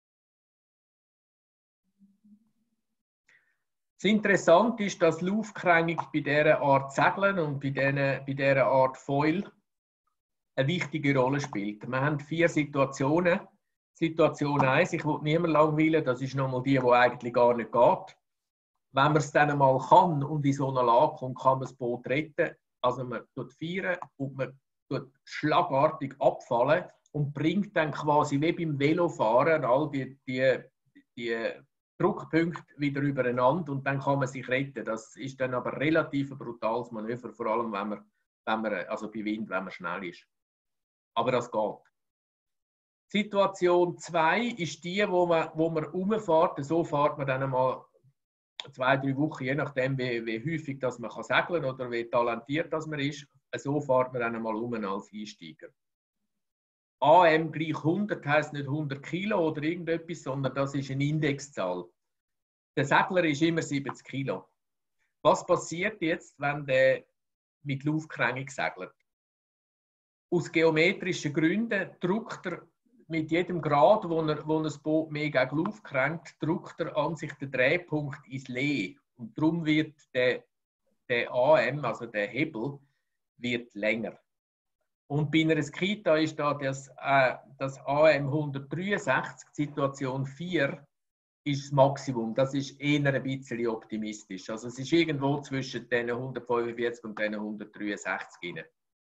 Das Interessante ist, dass Laufkrängung bei dieser Art Segeln und bei, den, bei dieser Art Foil eine wichtige Rolle spielt. Wir haben vier Situationen. Situation eins, ich will niemanden langweilen, das ist nochmal die, die eigentlich gar nicht geht. Wenn man es dann einmal kann und in so eine Lage kommt, kann man das Boot retten. Also man tut feiern und man tut schlagartig abfallen und bringt dann quasi wie beim Velofahren all die, die, die Druckpunkte wieder übereinander und dann kann man sich retten. Das ist dann aber relativ ein brutales Manöver, vor allem wenn man, wenn man also bei Wind, wenn man schnell ist. Aber das geht. Situation zwei ist die, wo man, wo man rumfährt. So fährt man dann einmal zwei, drei Wochen, je nachdem, wie, wie häufig dass man kann segeln oder wie talentiert dass man ist. So fährt man dann einmal um als Einsteiger. A M gleich hundert heisst nicht hundert Kilo oder irgendetwas, sondern das ist eine Indexzahl. Der Segler ist immer siebzig Kilo. Was passiert jetzt, wenn der mit Laufkrängung segelt? Aus geometrischen Gründen drückt er mit jedem Grad, wo er, wo er das Boot mehr gegen Luft kränkt, drückt er an sich den Drehpunkt ins Lee. Und darum wird der, der A M, also der Hebel, wird länger. Und bei einer Skita ist da das, äh, das A M hundertdreiundsechzig, Situation vier, ist das Maximum. Das ist eher ein bisschen optimistisch. Also es ist irgendwo zwischen den hundertfünfundvierzig und den hundertdreiundsechzig rein.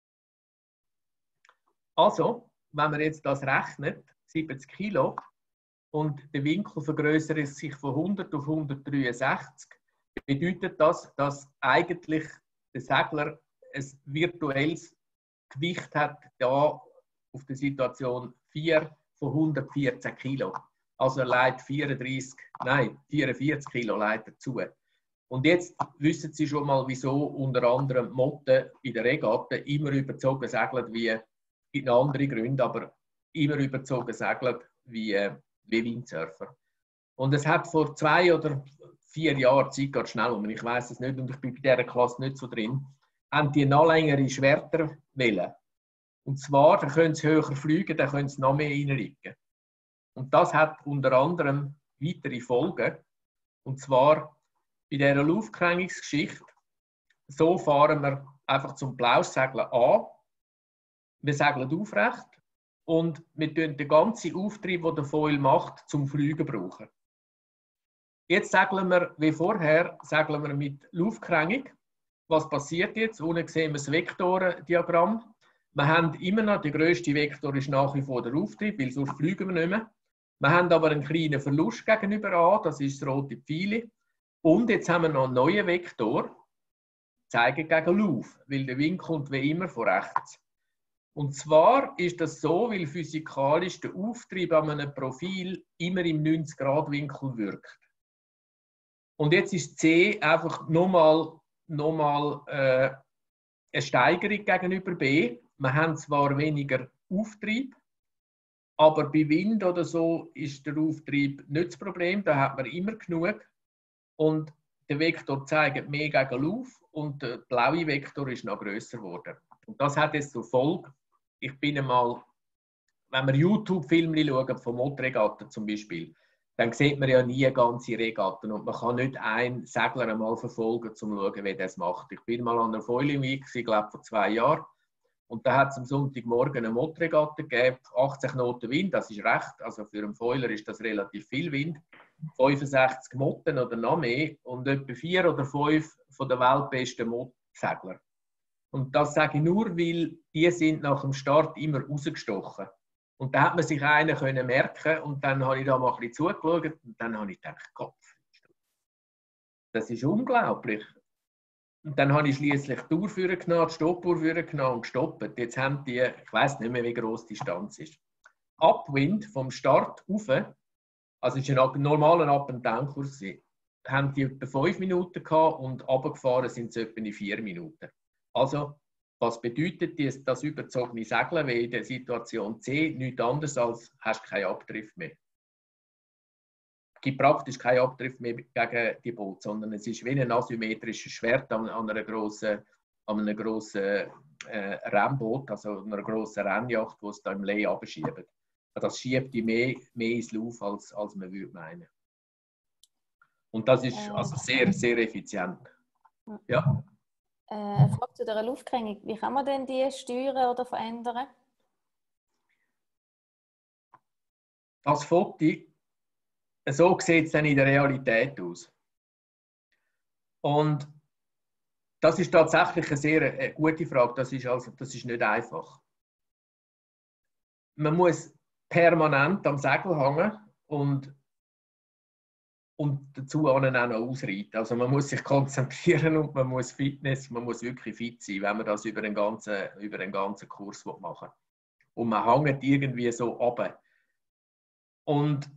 Also, wenn man jetzt das rechnet, siebzig Kilo, und der Winkel vergrößert sich von hundert auf hundertdreiundsechzig, bedeutet das, dass eigentlich der Segler ein virtuelles Gewicht hat, da auf der Situation vier von hundertvierzehn Kilo. Also er leitet vierunddreißig, nein, vierundvierzig Kilo leitet dazu. Und jetzt wissen Sie schon mal, wieso unter anderem Motten in der Regatta immer überzogen segeln wie, in andere Gründe, aber immer überzogen segeln wie, wie Windsurfer. Und es hat vor zwei oder vier Jahren, Zeit geht schnell um, ich weiß es nicht und ich bin bei dieser Klasse nicht so drin, haben die noch längere Schwerter wählen. Und zwar, dann können sie höher fliegen, dann können sie noch mehr reinrücken. Und das hat unter anderem weitere Folgen. Und zwar bei dieser Luftkrängungsgeschichte, so fahren wir einfach zum Blaussegeln an. Wir segeln aufrecht und wir tun den ganzen Auftrieb, den der Foil macht, zum Fliegen brauchen. Jetzt segeln wir, wie vorher, segeln wir mit Luftkrängung. Was passiert jetzt? Unten sehen wir das Vektorendiagramm. Wir haben immer noch, der grösste Vektor ist nach wie vor der Auftrieb, weil sonst fliegen wir nicht mehr. Wir haben aber einen kleinen Verlust gegenüber A, das ist das rote Pfeil. Und jetzt haben wir noch einen neuen Vektor, zeigen gegen Lauf, weil der Wind kommt wie immer von rechts. Und zwar ist das so, weil physikalisch der Auftrieb an einem Profil immer im neunzig Grad Winkel wirkt. Und jetzt ist C einfach nochmal noch mal, äh, eine Steigerung gegenüber B. Wir haben zwar weniger Auftrieb, aber bei Wind oder so ist der Auftrieb nicht das Problem, da hat man immer genug. Und der Vektor zeigt mehr gegen Lauf und der blaue Vektor ist noch grösser geworden. Und das hat jetzt zur Folge, ich bin einmal, wenn wir YouTube-Filme schauen, von Motorregatten zum Beispiel, dann sieht man ja nie ganze Regatten und man kann nicht einen Segler einmal verfolgen, um zu schauen, wie der es macht. Ich bin mal an der Foiling Week, ich glaube vor zwei Jahren, und da hat es am Sonntagmorgen eine Motorregatte gegeben, achtzig Knoten Wind, das ist recht, also für einen Foiler ist das relativ viel Wind, fünfundsechzig Motten oder noch mehr und etwa vier oder fünf von der weltbesten Motorsegler. Und das sage ich nur, weil die sind nach dem Start immer rausgestochen. Und da hat man sich einen können merken und dann habe ich da mal ein bisschen zugeschaut und dann habe ich gedacht, Gott, das ist unglaublich. Und dann habe ich schließlich die Uhr genommen, die Stoppuhr genommen und gestoppt. Jetzt haben die, ich weiß nicht mehr, wie groß die Distanz ist. Upwind vom Start rauf, also es war ein normaler Up-and-Down-Kurs, haben die etwa fünf Minuten gehabt und runtergefahren sind sie etwa in vier Minuten. Also, was bedeutet das, das überzogene Segeln, wie in der Situation C nichts anderes als hast du keinen Abtrieb mehr. Es gibt praktisch keinen Abtrieb mehr gegen die Boot, sondern es ist wie ein asymmetrisches Schwert an, an einer grossen, an einem grossen äh, Rennboot, also einer grossen Rennjacht, die es da im Lay abschiebt. Das schiebt die mehr, mehr ins Lauf, als, als man würde meinen. Und das ist also sehr, sehr effizient. Ja. Äh, eine Frage zu dieser Luftkrängung. Wie kann man denn die steuern oder verändern? Das Foto, so sieht es dann in der Realität aus. Und das ist tatsächlich eine sehr eine gute Frage. Das ist, also, das ist nicht einfach. Man muss permanent am Segel hängen und, und dazu auch noch ausreiten. Also man muss sich konzentrieren und man muss Fitness, man muss wirklich fit sein, wenn man das über den ganzen, über den ganzen Kurs machen will. Und man hängt irgendwie so runter. Und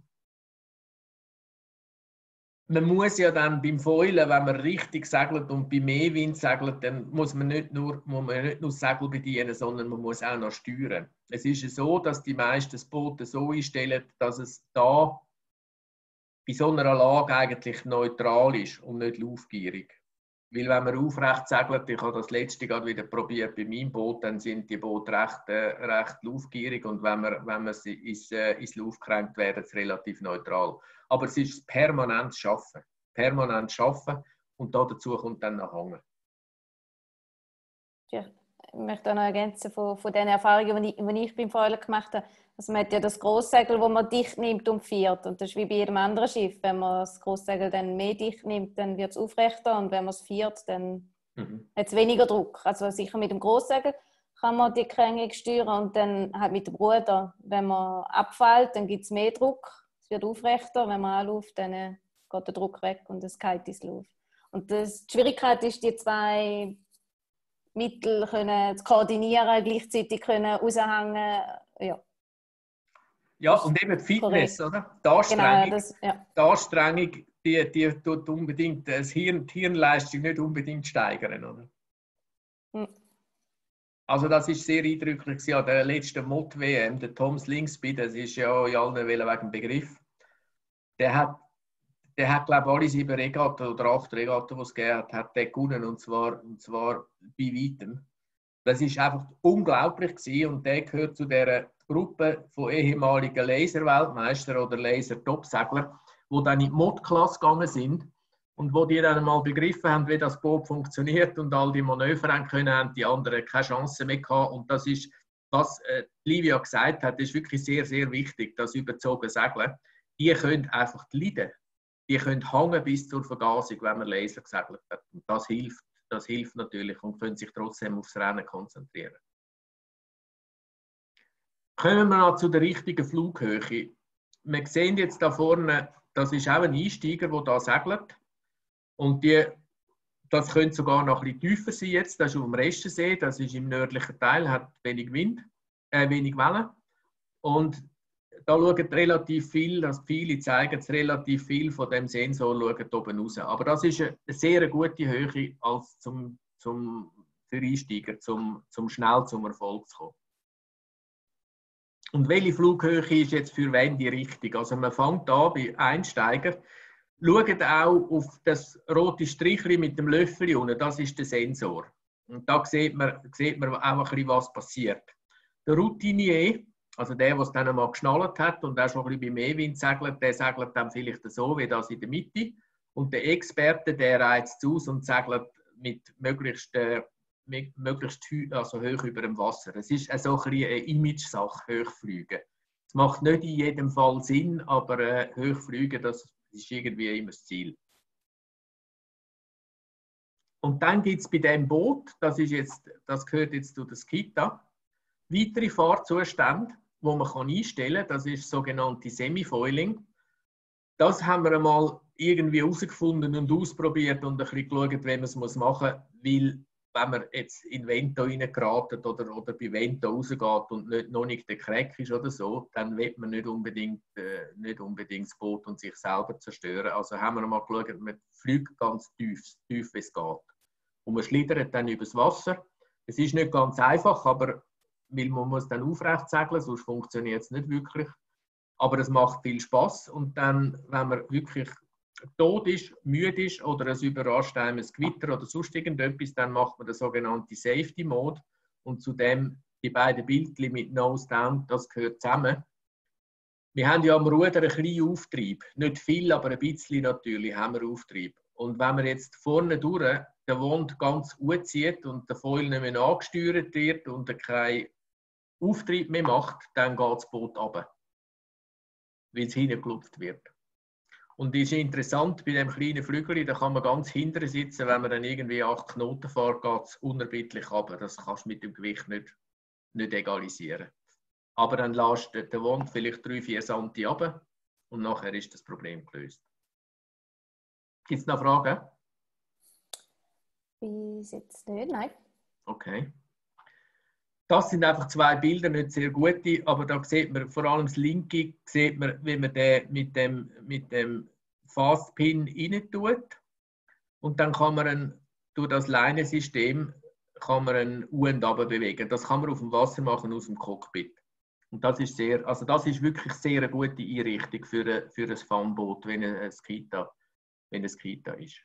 man muss ja dann beim Foilen, wenn man richtig segelt und bei Mehrwind segelt, dann muss man nicht nur, muss man nicht nur das Segel bedienen, sondern man muss auch noch steuern. Es ist so, dass die meisten das Boot so einstellen, dass es da bei so einer Lage eigentlich neutral ist und nicht laufgierig. Weil wenn man aufrecht segelt, ich habe das letzte gerade wieder probiert bei meinem Boot, dann sind die Boote recht, äh, recht laufgierig und wenn man, wenn man sie ins, äh, ins Lauf kränkt, werden sie relativ neutral. Aber es ist permanent Schaffen. Permanent Schaffen und da dazu kommt dann noch Hängen. Ja, ich möchte auch noch ergänzen von, von den Erfahrungen, die ich, die ich beim Foilen gemacht habe. Also man hat ja das Grosssegel, das man dicht nimmt und viert. Und das ist wie bei jedem anderen Schiff. Wenn man das Grosssegel dann mehr dicht nimmt, dann wird es aufrechter. Und wenn man es viert, dann mhm. hat es weniger Druck. Also sicher mit dem Grosssegel kann man die Krängung steuern. Und dann halt mit dem Ruder, wenn man abfällt, dann gibt es mehr Druck. Es wird aufrechter. Wenn man anläuft, dann geht der Druck weg und es geht ins Lauf. Und das, die Schwierigkeit ist, die zwei Mittel können zu koordinieren, gleichzeitig können raushängen. Ja, ja und eben die Fitness, korrekt. oder? Die Anstrengung, Genau, das, ja. die, Anstrengung die, die tut unbedingt das Hirn, die Hirnleistung nicht unbedingt steigern, oder? Hm. Also das ist sehr eindrücklich an der letzten Mod-W M, der Tom Slingsby, das ist ja in allen Wellen wegen dem Begriff. Der hat, der hat glaube ich, alle sieben Regatten oder acht Regatten, die es gegeben hat, hat der gewonnen, und zwar, und zwar bei weitem. Das ist einfach unglaublich gewesen, und der gehört zu dieser Gruppe von ehemaligen Laser-Weltmeister oder Laser-Topsegler, die dann in die Mod-Klasse gegangen sind und wo die dann mal begriffen haben, wie das Boot funktioniert und all die Manöver haben können, haben die anderen keine Chance mehr gehabt. Und das ist, was äh, Livia gesagt hat, ist wirklich sehr, sehr wichtig, das überzogen Segeln. Die können einfach leiden. Die können hängen bis zur Vergasung, wenn man Laser gesegelt hat. Und das hilft, das hilft natürlich und können sich trotzdem aufs Rennen konzentrieren. Kommen wir noch zu der richtigen Flughöhe. Wir sehen jetzt da vorne, das ist auch ein Einsteiger, der da segelt. Und die, das könnte sogar noch ein bisschen tiefer sein jetzt. Das ist auf dem Restensee, das ist im nördlichen Teil, hat wenig Wind, äh, wenig Wellen. Und da schauen relativ viel, das viele zeigen es, relativ viel von dem Sensor schauen oben raus. Aber das ist eine sehr gute Höhe als zum, zum, für Einsteiger, zum, zum schnell zum Erfolg zu kommen. Und welche Flughöhe ist jetzt für wen die richtig? Also man fängt an bei Einsteigern. Schaut auch auf das rote Strichchen mit dem Löffel unten, das ist der Sensor. Und da sieht man, sieht man auch ein bisschen, was passiert. Der Routinier, also der, der es dann einmal geschnallt hat und auch schon ein bisschen beim E-Wind segelt, der segelt dann vielleicht so wie das in der Mitte. Und der Experte, der reizt aus und segelt mit möglichst, äh, mit möglichst also hoch über dem Wasser. Es ist so ein bisschen eine Image-Sache, Hochfliegen. Es macht nicht in jedem Fall Sinn, aber äh, Hochfliegen, das ist irgendwie immer das Ziel. Und dann gibt es bei diesem Boot, das, ist jetzt, das gehört jetzt zu der Skita, weitere Fahrzustände, die man kann einstellen kann. Das ist das sogenannte Semifoiling. Das haben wir einmal irgendwie herausgefunden und ausprobiert und ein bisschen geschaut, wie man es machen muss. Weil, wenn man jetzt in Vento reingeraten oder, oder bei Vento rausgeht und nicht, noch nicht der Crack ist oder so, dann will man nicht unbedingt, äh, nicht unbedingt das Boot und sich selber zerstören. Also haben wir mal geschaut, man fliegt ganz tief, tief wie es geht. Und man schlittert dann übers Wasser. Es ist nicht ganz einfach, aber weil man muss dann aufrecht segeln, sonst funktioniert es nicht wirklich. Aber es macht viel Spaß. Und dann, wenn man wirklich tot ist, müde ist oder es überrascht einem ein Gewitter oder sonst irgendetwas, dann macht man den sogenannten Safety Mode. Und zudem die beiden Bildchen mit Nose Down, das gehört zusammen. Wir haben ja am Ruder einen kleinen Auftrieb. Nicht viel, aber ein bisschen natürlich haben wir Auftrieb. Und wenn man jetzt vorne durch den Wand ganz gut zieht und der Foil nicht mehr angesteuert wird und er keinen Auftrieb mehr macht, dann geht das Boot runter, weil es hineingelupft wird. Und das ist interessant, bei dem kleinen Flügel, da kann man ganz hinten sitzen, wenn man dann irgendwie acht Knoten fährt, geht es unerbittlich runter. Das kannst du mit dem Gewicht nicht, nicht egalisieren. Aber dann lässt du den Wand vielleicht drei, vier Zentimeter runter und nachher ist das Problem gelöst. Gibt es noch Fragen? Bis jetzt nicht, nein. Okay. Das sind einfach zwei Bilder, nicht sehr gute, aber da sieht man vor allem das linke, sieht man, wie man den mit dem, mit dem Fastpin rein tut. Und dann kann man einen, durch das Leinensystem kann man einen U und runter bewegen. Das kann man auf dem Wasser machen aus dem Cockpit. Und das ist sehr, also das ist wirklich sehr eine gute Einrichtung für ein, für ein Funboot, wenn ein Skita, wenn ein Skita ist.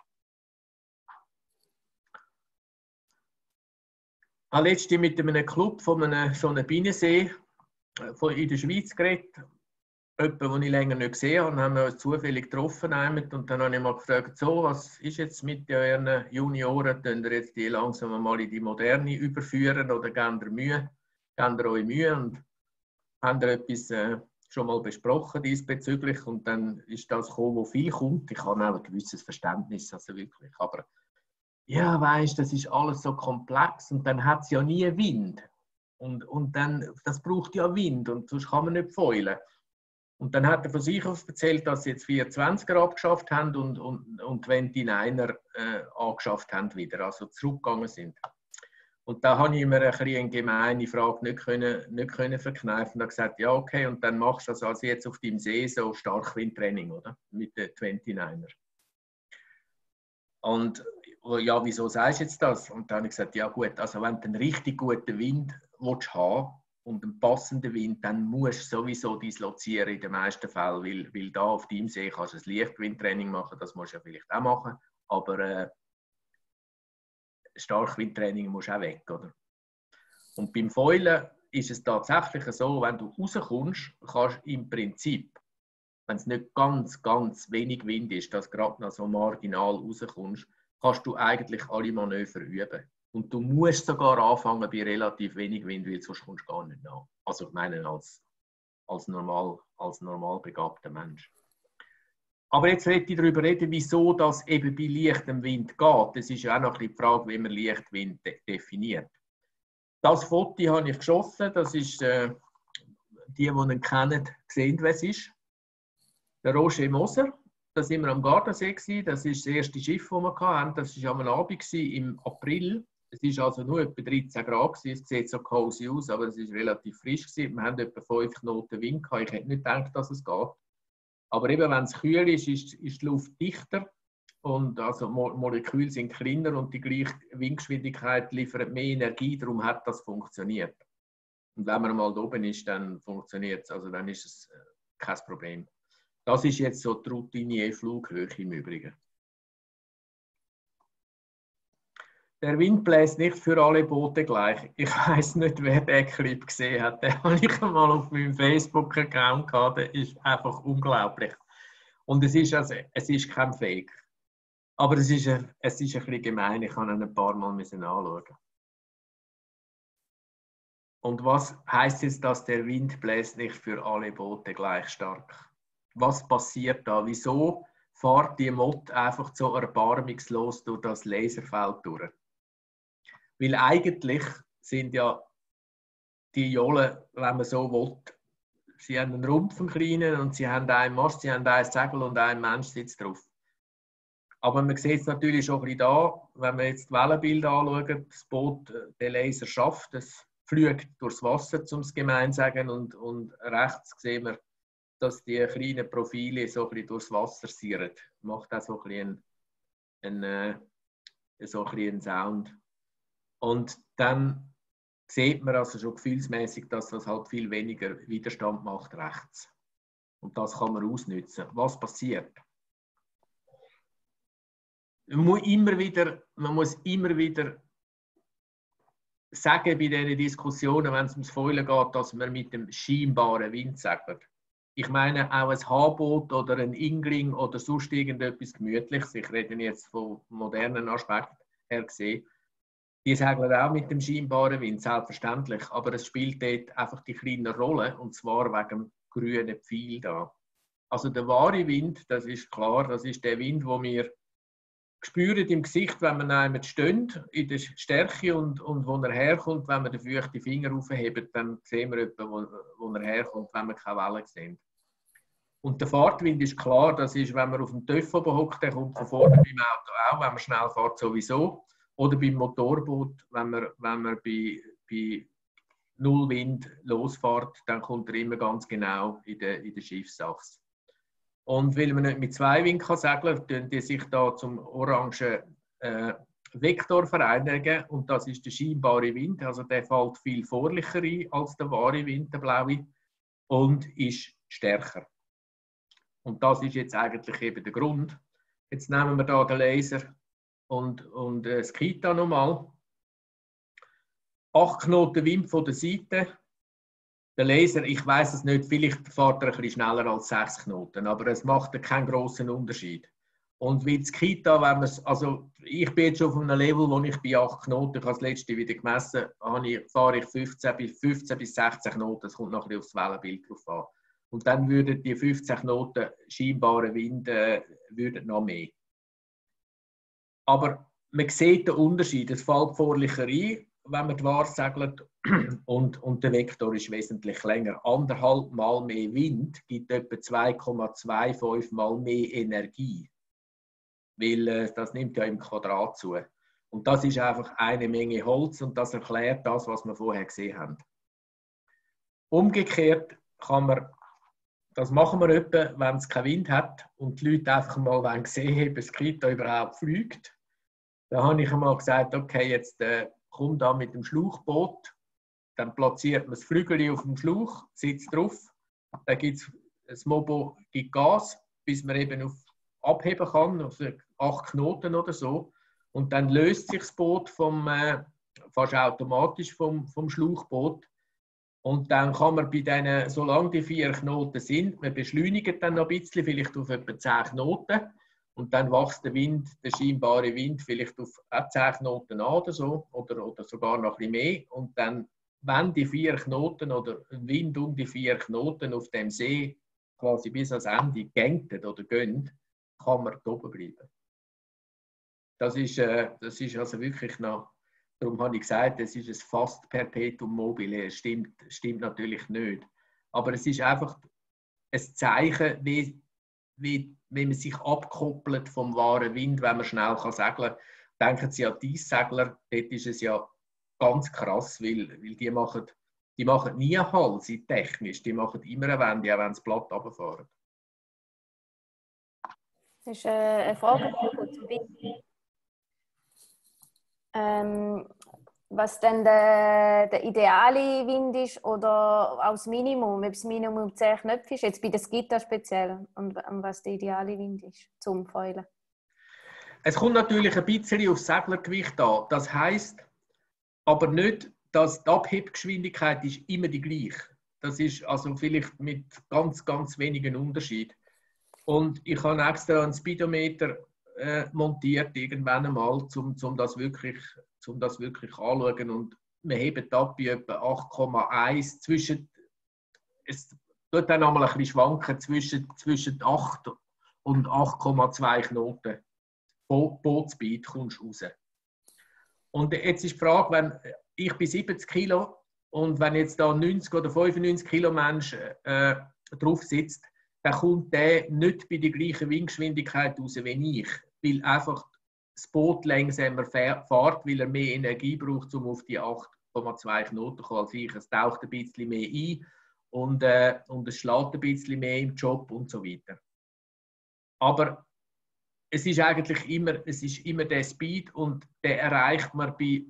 Ich habe letztens mit einem Club von einem, so einem Binnensee in der Schweiz geredet. Jemanden, den ich länger nicht gesehen habe, haben wir uns zufällig getroffen. Und dann habe ich mal gefragt, so, was ist jetzt mit euren Junioren? Könnt ihr jetzt die langsam mal in die Moderne überführen oder gebt ihr Mühe? Gebt ihr euch Mühe? Und haben ihr etwas äh, schon mal besprochen diesbezüglich? Und dann ist das gekommen, wo viel kommt. Ich habe auch ein gewisses Verständnis, also wirklich. Aber ja, weißt, das ist alles so komplex und dann hat es ja nie Wind. Und, und dann, das braucht ja Wind und sonst kann man nicht foilen. Und dann hat er von sich aus erzählt, dass sie jetzt vierundzwanziger abgeschafft haben und, und, und neunundneunziger äh, angeschafft haben wieder, also zurückgegangen sind. Und da habe ich mir ein eine gemeine Frage nicht, können, nicht können verkneifen. Da gesagt, ja okay, und dann machst du das also jetzt auf deinem See so Starkwindtraining, oder? Mit den neunundneunziger. Und ja, wieso sagst du jetzt das? Und dann habe ich gesagt, ja gut, also wenn du einen richtig guten Wind willst haben und einen passenden Wind, dann musst du sowieso dislozieren in den meisten Fällen, weil, weil da auf deinem See kannst du ein Leichtwindtraining machen, das musst du ja vielleicht auch machen, aber äh, Starkwindtraining musst du auch weg, oder? Und beim Foilen ist es tatsächlich so, wenn du rauskommst, kannst du im Prinzip, wenn es nicht ganz, ganz wenig Wind ist, dass du gerade noch so marginal rauskommst, kannst du eigentlich alle Manöver üben. Und du musst sogar anfangen bei relativ wenig Wind, weil sonst kommst du gar nicht nach. Also ich meine als, als, normal, als normal begabter Mensch. Aber jetzt rede ich darüber reden, wieso das eben bei leichtem Wind geht. Das ist ja auch noch die Frage, wie man Leichtwind de definiert. Das Foto habe ich geschossen. Das ist, äh, die, die ihn kennen, sehen, wer es ist. Der Roger Moser. Da waren wir am Gardasee. Das ist das erste Schiff, das wir hatten. Das war am Abend im April. Es war also nur etwa dreizehn Grad. Es sieht so cozy aus, aber es war relativ frisch. Wir hatten etwa fünf Knoten Wind. Ich hätte nicht gedacht, dass es geht. Aber eben, wenn es kühl ist, ist, ist die Luft dichter. Und also Mo Moleküle sind kleiner und die gleiche Windgeschwindigkeit liefert mehr Energie. Darum hat das funktioniert. Und wenn man mal da oben ist, dann funktioniert es. Also dann ist es äh, kein Problem. Das ist jetzt so die Routinier-Flughöhe im Übrigen. Der Wind bläst nicht für alle Boote gleich. Ich weiß nicht, wer den Clip gesehen hat. Den habe ich mal auf meinem Facebook-Account gehabt. Der ist einfach unglaublich. Und es ist, also, es ist kein Fake. Aber es ist, ein, es ist ein bisschen gemein. Ich habe ihn ein paar Mal anschauen. Und was heisst jetzt, dass der Wind bläst nicht für alle Boote gleich stark? Was passiert da? Wieso fährt die Mott einfach so erbarmungslos durch das Laserfeld durch? Weil eigentlich sind ja die Jollen, wenn man so will, sie haben einen Rumpf, einen kleinen, und sie haben einen Mast, sie haben ein Segel und ein Mensch sitzt drauf. Aber man sieht es natürlich schon ein bisschen da, wenn man jetzt die Wellenbilder anschaut, das Boot, der Laser schafft, es fliegt durchs Wasser, um es gemein zu sagen, und, und rechts sehen wir, dass die kleinen Profile so ein bisschen durchs Wasser sieren. Macht auch so ein bisschen einen, einen, so ein bisschen einen Sound. Und dann sieht man also schon gefühlsmäßig, dass das halt viel weniger Widerstand macht rechts. Und das kann man ausnutzen. Was passiert? Man muss immer wieder, man muss immer wieder sagen bei diesen Diskussionen, wenn es ums Foilen geht, dass man mit dem scheinbaren Wind segelt. Ich meine auch ein H-Boot oder ein Ingling oder sonst irgendetwas Gemütliches. Ich rede jetzt von modernen Aspekten her gesehen. Die segeln auch mit dem scheinbaren Wind, selbstverständlich. Aber es spielt dort einfach die kleine Rolle, und zwar wegen dem grünen Pfeil da. Also der wahre Wind, das ist klar, das ist der Wind, den wir spüren im Gesicht, wenn man einmal steht, in der Stärke, und, und wo er herkommt. Wenn wir den feuchten Finger aufheben, dann sehen wir etwa, wo, wo er herkommt, wenn wir keine Wellen sehen. Und der Fahrtwind ist klar, das ist, wenn man auf dem Töff oben hockt, der kommt von vorne beim Auto auch, wenn man schnell fährt sowieso. Oder beim Motorboot, wenn man, wenn man bei, bei Null Wind losfährt, dann kommt er immer ganz genau in der, in der Schiffsachse. Und weil man nicht mit zwei Wind kann segeln, tun die sich da zum orangen äh, Vektor vereinigen. Und das ist der scheinbare Wind. Also der fällt viel vorlicher ein als der wahre Wind, der blaue, und ist stärker. Und das ist jetzt eigentlich eben der Grund. Jetzt nehmen wir da den Laser und, und äh, das Kita nochmal. acht Knoten Wind von der Seite. Der Laser, ich weiß es nicht, vielleicht fährt er ein bisschen schneller als sechs Knoten, aber es macht keinen grossen Unterschied. Und wie das Kita, wenn man es, also ich bin jetzt schon auf einem Level, wo ich bei acht Knoten, ich habe das letzte wieder gemessen, ich, fahre ich fünfzehn bis sechzehn Knoten, das kommt noch ein bisschen aufs Wellenbild drauf an. Und dann würden die fünfzehn Knoten scheinbaren Wind äh, würden noch mehr. Aber man sieht den Unterschied, es fällt vorlicher ein, wenn man die Ware segelt, und, und der Vektor ist wesentlich länger. Anderthalb Mal mehr Wind gibt etwa zwei Komma fünfundzwanzig Mal mehr Energie, weil äh, das nimmt ja im Quadrat zu. Und das ist einfach eine Menge Holz und das erklärt das, was wir vorher gesehen haben. Umgekehrt kann man, das machen wir etwa, wenn es keinen Wind hat und die Leute einfach mal sehen, ob das Kita überhaupt fliegt. Da habe ich einmal gesagt, okay, jetzt äh, komm da mit dem Schlauchboot, dann platziert man das Flügel auf dem Schlauch, sitzt drauf, dann gibt es, das Mobo gibt Gas, bis man eben auf abheben kann, also acht Knoten oder so. Und dann löst sich das Boot vom, äh, fast automatisch vom, vom Schlauchboot. Und dann kann man bei denen, solange die vier Knoten sind, man beschleunigt dann noch ein bisschen, vielleicht auf etwa zehn Knoten. Und dann wächst der Wind, der scheinbare Wind, vielleicht auf auch zehn Knoten an oder so, oder, oder sogar noch ein bisschen mehr. Und dann, wenn die vier Knoten oder Wind um die vier Knoten auf dem See quasi bis ans Ende gängt oder gönnt, kann man da oben bleiben. Das ist, äh, das ist also wirklich noch, darum habe ich gesagt, es ist ein fast Perpetuum mobile. Es stimmt, stimmt natürlich nicht. Aber es ist einfach ein Zeichen, wie, wie, wie man sich abkoppelt vom wahren Wind, wenn man schnell kann segeln kann. Denken Sie an die Eissegler, dort ist es ja ganz krass, weil, weil die, machen, die machen nie Halt, sie technisch, die machen immer eine Wende, auch wenn sie platt runterfahren. Das ist eine Frage zum Wind. Ähm, was denn der, der ideale Wind ist oder auch das Minimum, ob das Minimum zehn Knöpfe ist, jetzt bei der Skita speziell, und, und was der ideale Wind ist zum Feulen. Es kommt natürlich ein bisschen aufs Seglergewicht an. Das heisst aber nicht, dass die Abhebgeschwindigkeit ist immer die gleiche. Das ist also vielleicht mit ganz, ganz wenigen Unterschied. Und ich habe extra einen Speedometer äh, montiert irgendwann einmal, um, um, das wirklich, um das wirklich anzuschauen. Und wir heben ab bei etwa acht Komma eins zwischen, es tut dann einmal ein bisschen schwanken, zwischen, zwischen acht und acht Komma zwei Knoten. Bootsbeat kommst du raus. Und jetzt ist die Frage, wenn ich bin siebzig Kilo und wenn jetzt da neunzig oder fünfundneunzig Kilo Mensch äh, drauf sitzt, dann kommt der nicht bei der gleichen Windgeschwindigkeit raus wie ich, weil einfach das Boot langsamer fährt, weil er mehr Energie braucht, um auf die acht Komma zwei Knoten zu kommen als ich. Es taucht ein bisschen mehr ein und, äh, und es schlägt ein bisschen mehr im Job und so weiter. Aber es ist eigentlich immer, es ist immer der Speed und den erreicht man bei,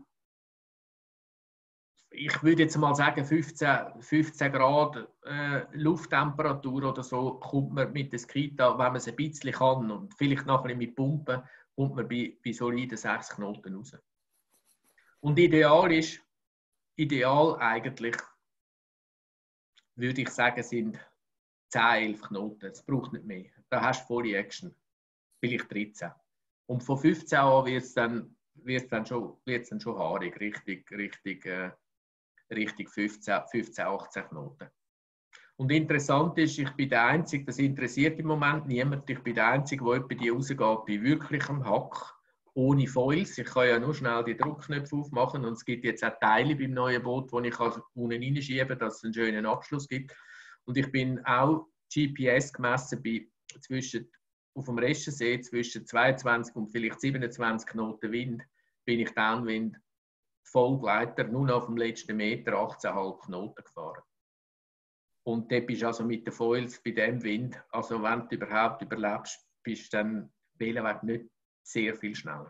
ich würde jetzt mal sagen, fünfzehn, fünfzehn Grad äh, Lufttemperatur oder so, kommt man mit der Skita, wenn man es ein bisschen kann und vielleicht noch ein bisschen mit Pumpen, kommt man bei, bei soliden sechs Knoten raus. Und ideal ist, ideal eigentlich, würde ich sagen, sind zehn, elf Knoten. Es braucht nicht mehr. Da hast du volle Action. Vielleicht dreizehn. Und von fünfzehn an wird es dann, wird's dann, schon, wird's dann schon haarig, richtig, richtig, äh, richtig fünfzehn, achtzehn Knoten. Und interessant ist, ich bin der Einzige, das interessiert im Moment niemand, ich bin der Einzige, der etwa die rausgeht bei wirklichem Hack, ohne Foils. Ich kann ja nur schnell die Druckknöpfe aufmachen und es gibt jetzt auch Teile beim neuen Boot, die ich unten reinschieben kann, dass es einen schönen Abschluss gibt. Und ich bin auch G P S gemessen bei zwischen auf dem Reschensee zwischen zweiundzwanzig und vielleicht siebenundzwanzig Knoten Wind bin ich Downwind Vollgleiter nur noch auf dem letzten Meter achtzehn Komma fünf Knoten gefahren. Und dort bist du also mit den Foils bei dem Wind, also wenn du überhaupt überlebst, bist du dann Wellenweg nicht sehr viel schneller.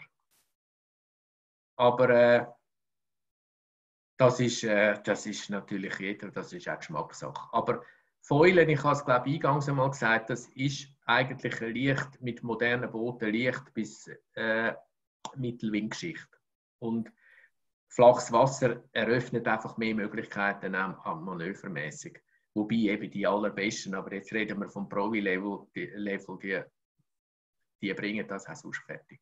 Aber äh, das, ist, äh, das ist natürlich jeder, das ist auch Geschmackssache. Aber Foilen, ich habe es glaube ich eingangs einmal gesagt, das ist eigentlich ein Licht mit modernen Booten, Licht bis äh, Mittelwindgeschichte. Und flaches Wasser eröffnet einfach mehr Möglichkeiten auch manövermäßig. Wobei eben die allerbesten, aber jetzt reden wir vom Profi-Level, die, Level, die, die bringen das auch sonst fertig.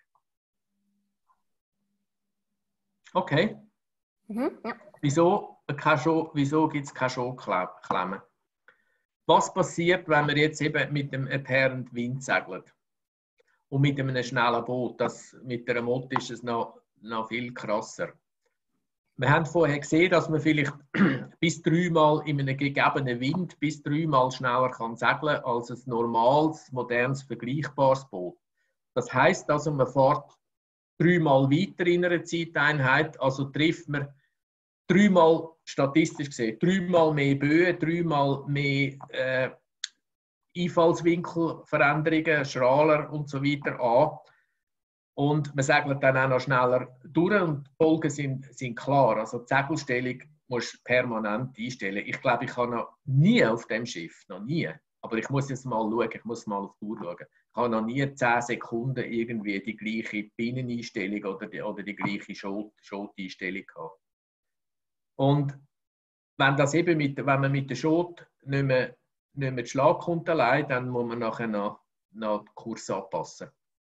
Okay. Mhm, ja. Wieso, wieso gibt es keine Schoklemmen? Was passiert, wenn wir jetzt eben mit dem Apparent Wind segeln? Und mit einem schnellen Boot, das, mit der Motte ist es noch, noch viel krasser. Wir haben vorher gesehen, dass man vielleicht bis dreimal in einem gegebenen Wind bis dreimal schneller kann segeln als ein normales, modernes, vergleichbares Boot. Das heisst also, man fährt dreimal weiter in einer Zeiteinheit, also trifft man dreimal, statistisch gesehen, dreimal mehr Böen, dreimal mehr äh, Einfallswinkelveränderungen, Strahler und so weiter an. Und man segelt dann auch noch schneller durch und die Folgen sind, sind klar. Also die Segelstellung musst du permanent einstellen. Ich glaube, ich habe noch nie auf dem Schiff, noch nie, aber ich muss jetzt mal schauen, ich muss mal auf die Uhr schauen. Ich habe noch nie zehn Sekunden irgendwie die gleiche Binneneinstellung oder die, oder die gleiche Schot-Einstellung gehabt. Und wenn, das eben mit, wenn man mit der Schot nicht mehr, nicht mehr Schlag kommt allein, dann muss man nachher noch, noch den Kurs anpassen.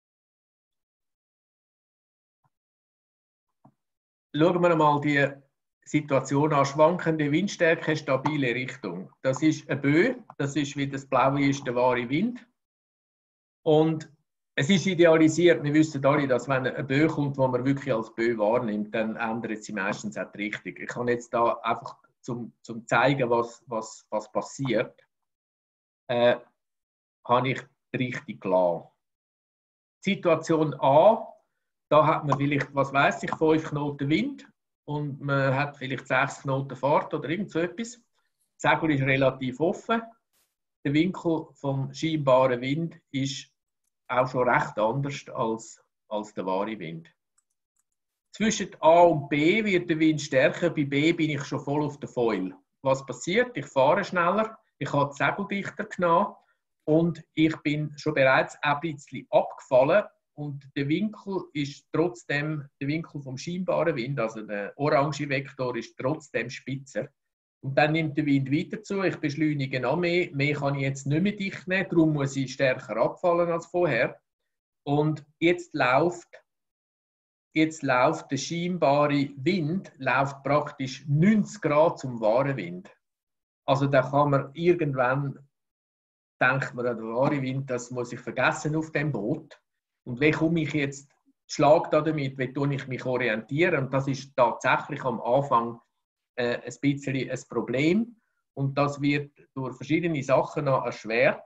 Schauen wir mal die Situation an. Schwankende Windstärke, stabile Richtung. Das ist eine Böe, das ist, wie das Blaue ist, der wahre Wind. Und es ist idealisiert, wir wissen alle, dass wenn eine Böe kommt, die man wirklich als Böe wahrnimmt, dann ändert sie meistens auch die Richtung. Ich kann jetzt da einfach zum, zum zeigen, was, was, was passiert, äh, habe ich die Richtung gelassen. Situation A, da hat man vielleicht, was weiß ich, fünf Knoten Wind und man hat vielleicht sechs Knoten Fahrt oder irgend so etwas. Das Segel ist relativ offen. Der Winkel vom scheinbaren Wind ist auch schon recht anders als, als der wahre Wind. Zwischen A und B wird der Wind stärker, bei B bin ich schon voll auf der Foil. Was passiert? Ich fahre schneller, ich habe das Segel dichter genommen und ich bin schon bereits ein bisschen abgefallen und der Winkel ist trotzdem, der Winkel vom scheinbaren Wind, also der orange Vektor, ist trotzdem spitzer. Und dann nimmt der Wind weiter zu, ich beschleunige noch mehr, mehr kann ich jetzt nicht mehr dicht nehmen, darum muss ich stärker abfallen als vorher. Und jetzt läuft, jetzt läuft der scheinbare Wind läuft praktisch neunzig Grad zum wahren Wind. Also da kann man irgendwann, denkt man an den wahren Wind, das muss ich vergessen auf dem Boot. Und wie komme ich jetzt Schlag damit, wie tue ich mich orientieren? Und das ist tatsächlich am Anfang äh, ein bisschen ein Problem. Und das wird durch verschiedene Sachen noch erschwert.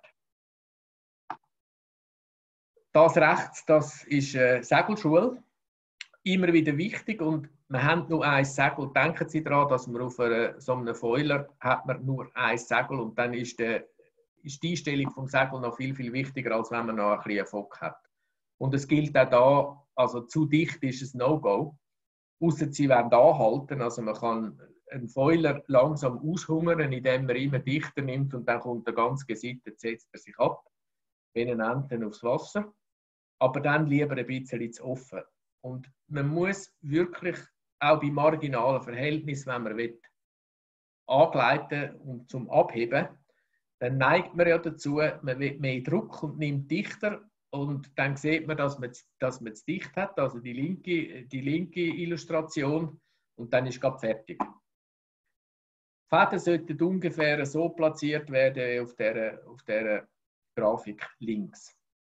Das rechts, das ist äh, Segelschule. Immer wieder wichtig. Und wir haben nur ein Segel. Denken Sie daran, dass man auf einer, so einem Foiler hat man nur ein Segel und dann ist, der, ist die Einstellung vom Segel noch viel, viel wichtiger, als wenn man noch ein bisschen Fock hat. Und es gilt auch da, also zu dicht ist es No-Go. Ausser Sie wollen anhalten, also man kann einen Foiler langsam aushungern, indem man immer dichter nimmt und dann kommt er ganz gesittet, setzt er sich ab, wie ein Enten aufs Wasser. Aber dann lieber ein bisschen zu offen. Und man muss wirklich auch bei marginalen Verhältnissen, wenn man will, angleiten und zum Abheben, dann neigt man ja dazu, man will mehr Druck und nimmt dichter. Und dann sieht man, dass man, dass man es dicht hat, also die linke, die linke Illustration, und dann ist gerade fertig. Die Fäden sollten ungefähr so platziert werden wie auf dieser, auf dieser Grafik links.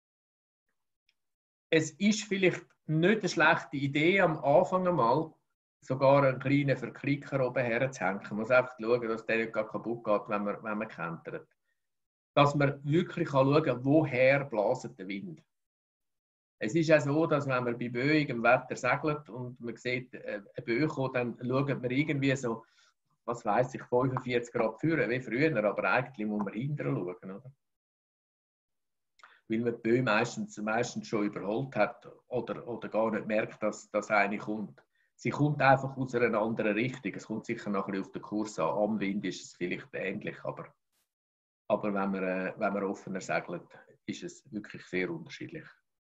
Es ist vielleicht nicht eine schlechte Idee, am Anfang einmal sogar einen kleinen Verklicker oben herzuhängen. Man muss einfach schauen, dass der nicht kaputt geht, wenn man, wenn man kentert. Dass man wirklich schauen kann, woher bläst der Wind. Es ist ja so, dass wenn man bei böigem Wetter segelt und man sieht eine Böe kommen, dann schaut man irgendwie so, was weiss ich, fünfundvierzig Grad führen, wie früher, aber eigentlich muss man hinterher schauen. Oder? Weil man die Böe meistens, meistens schon überholt hat oder, oder gar nicht merkt, dass, dass eine kommt. Sie kommt einfach aus einer anderen Richtung. Es kommt sicher noch ein bisschen auf den Kurs an. Am Wind ist es vielleicht ähnlich, aber Aber wenn man, äh, wenn man offener segelt, ist es wirklich sehr unterschiedlich.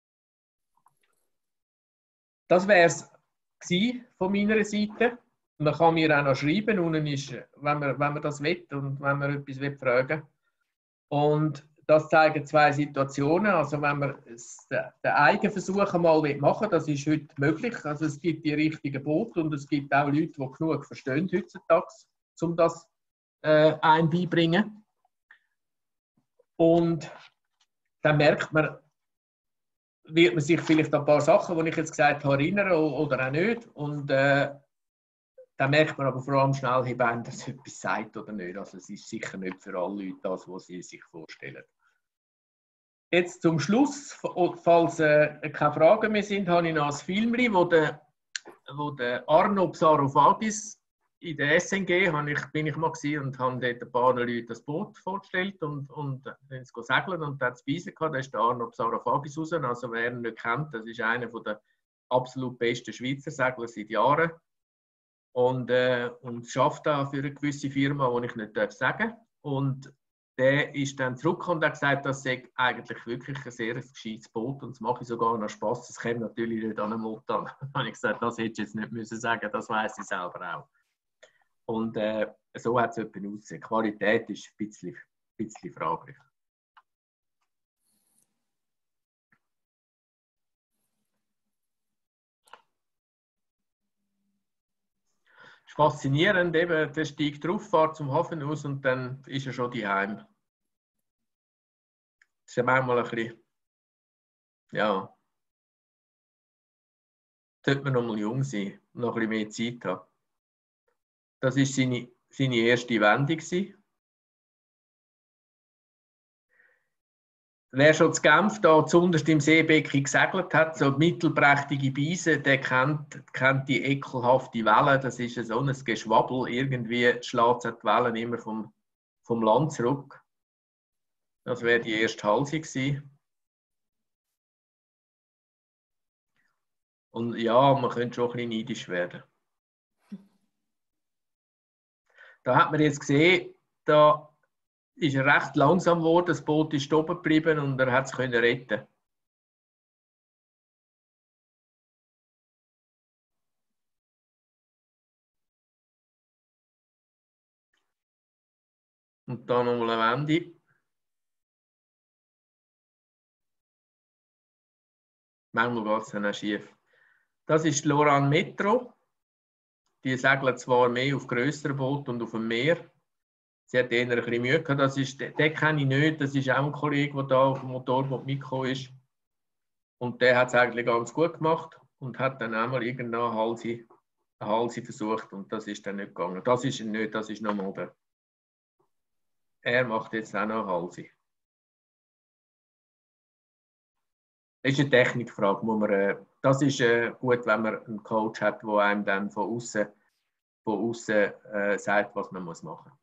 Das wäre es von meiner Seite. Man kann mir auch noch schreiben, unten ist, wenn man, wenn man das will und wenn man etwas will fragen. Und das zeigen zwei Situationen. Also wenn man den Eigenversuch einmal machen will, das ist heute möglich. Also es gibt die richtigen Boote und es gibt auch Leute, die genug verstehen heutzutage, um das äh, einem beibringen. Und dann merkt man, wird man sich vielleicht an ein paar Sachen, die ich jetzt gesagt habe, erinnern oder auch nicht. Und äh, dann merkt man aber vor allem schnell, ob einem das etwas sagt oder nicht. Also es ist sicher nicht für alle Leute das, was sie sich vorstellen. Jetzt zum Schluss, falls äh, keine Fragen mehr sind, habe ich noch ein Film, wo der, wo der Arno Psarofatis in der S N G habe ich, bin ich mal gewesen und habe dort ein paar Leute das Boot vorgestellt und, und dann sie segeln und da hat es Beise gehabt, da ist der Arno Psarofatis raus. Also wer ihn nicht kennt, das ist einer der absolut besten Schweizer Segler seit Jahren. Und, äh, und schafft da für eine gewisse Firma, die ich nicht sagen darf. Und der ist dann zurückgekommen und hat gesagt, das sei eigentlich wirklich ein sehr gescheites Boot und es mache ich sogar noch Spass. Das käme natürlich nicht an den Mut an. Dann habe ich gesagt, das hätte ich jetzt nicht müssen sagen, das weiss ich selber auch. Und äh, so hat es etwas ausgesehen. Die Qualität ist ein bisschen, ein bisschen fraglich. Es ist faszinierend, eben, der steigt drauf, fährt zum Hafen aus und dann ist er schon daheim. Das ist ja manchmal ein bisschen, ja, sollte man noch mal jung sein und noch ein bisschen mehr Zeit haben. Das war seine, seine erste Wendung. Wer schon zu Genf da zuunterst im Seebecken gesegelt hat, so mittelprächtige Beise, der kennt, kennt die ekelhafte Welle. Das ist so ein Geschwabbel. Irgendwie schlägt die Wellen immer vom, vom Land zurück. Das wäre die erste Halsung gewesen. Und ja, man könnte schon ein bisschen neidisch werden. Da hat man jetzt gesehen, da ist er recht langsam geworden, das Boot ist oben geblieben und er hat es retten. Und da nochmal eine Wende. Manchmal geht es dann auch schief. Das ist Lorraine Metro. Die segeln zwar mehr auf grösseren Booten und auf dem Meer. Sie hat eher ein bisschen Mühe gehabt. Das ist, den, den kenne ich nicht. Das ist auch ein Kollege, der da auf dem Motorboot mitgekommen ist. Und der hat es eigentlich ganz gut gemacht und hat dann einmal irgendeine Halse, eine Halse versucht und das ist dann nicht gegangen. Das ist nicht, das ist noch modern. Er macht jetzt auch noch eine Halse. Das ist eine Technikfrage. Muss man, äh, das ist äh, gut, wenn man einen Coach hat, der einem dann von außen von außen äh, sagt, was man muss machen muss.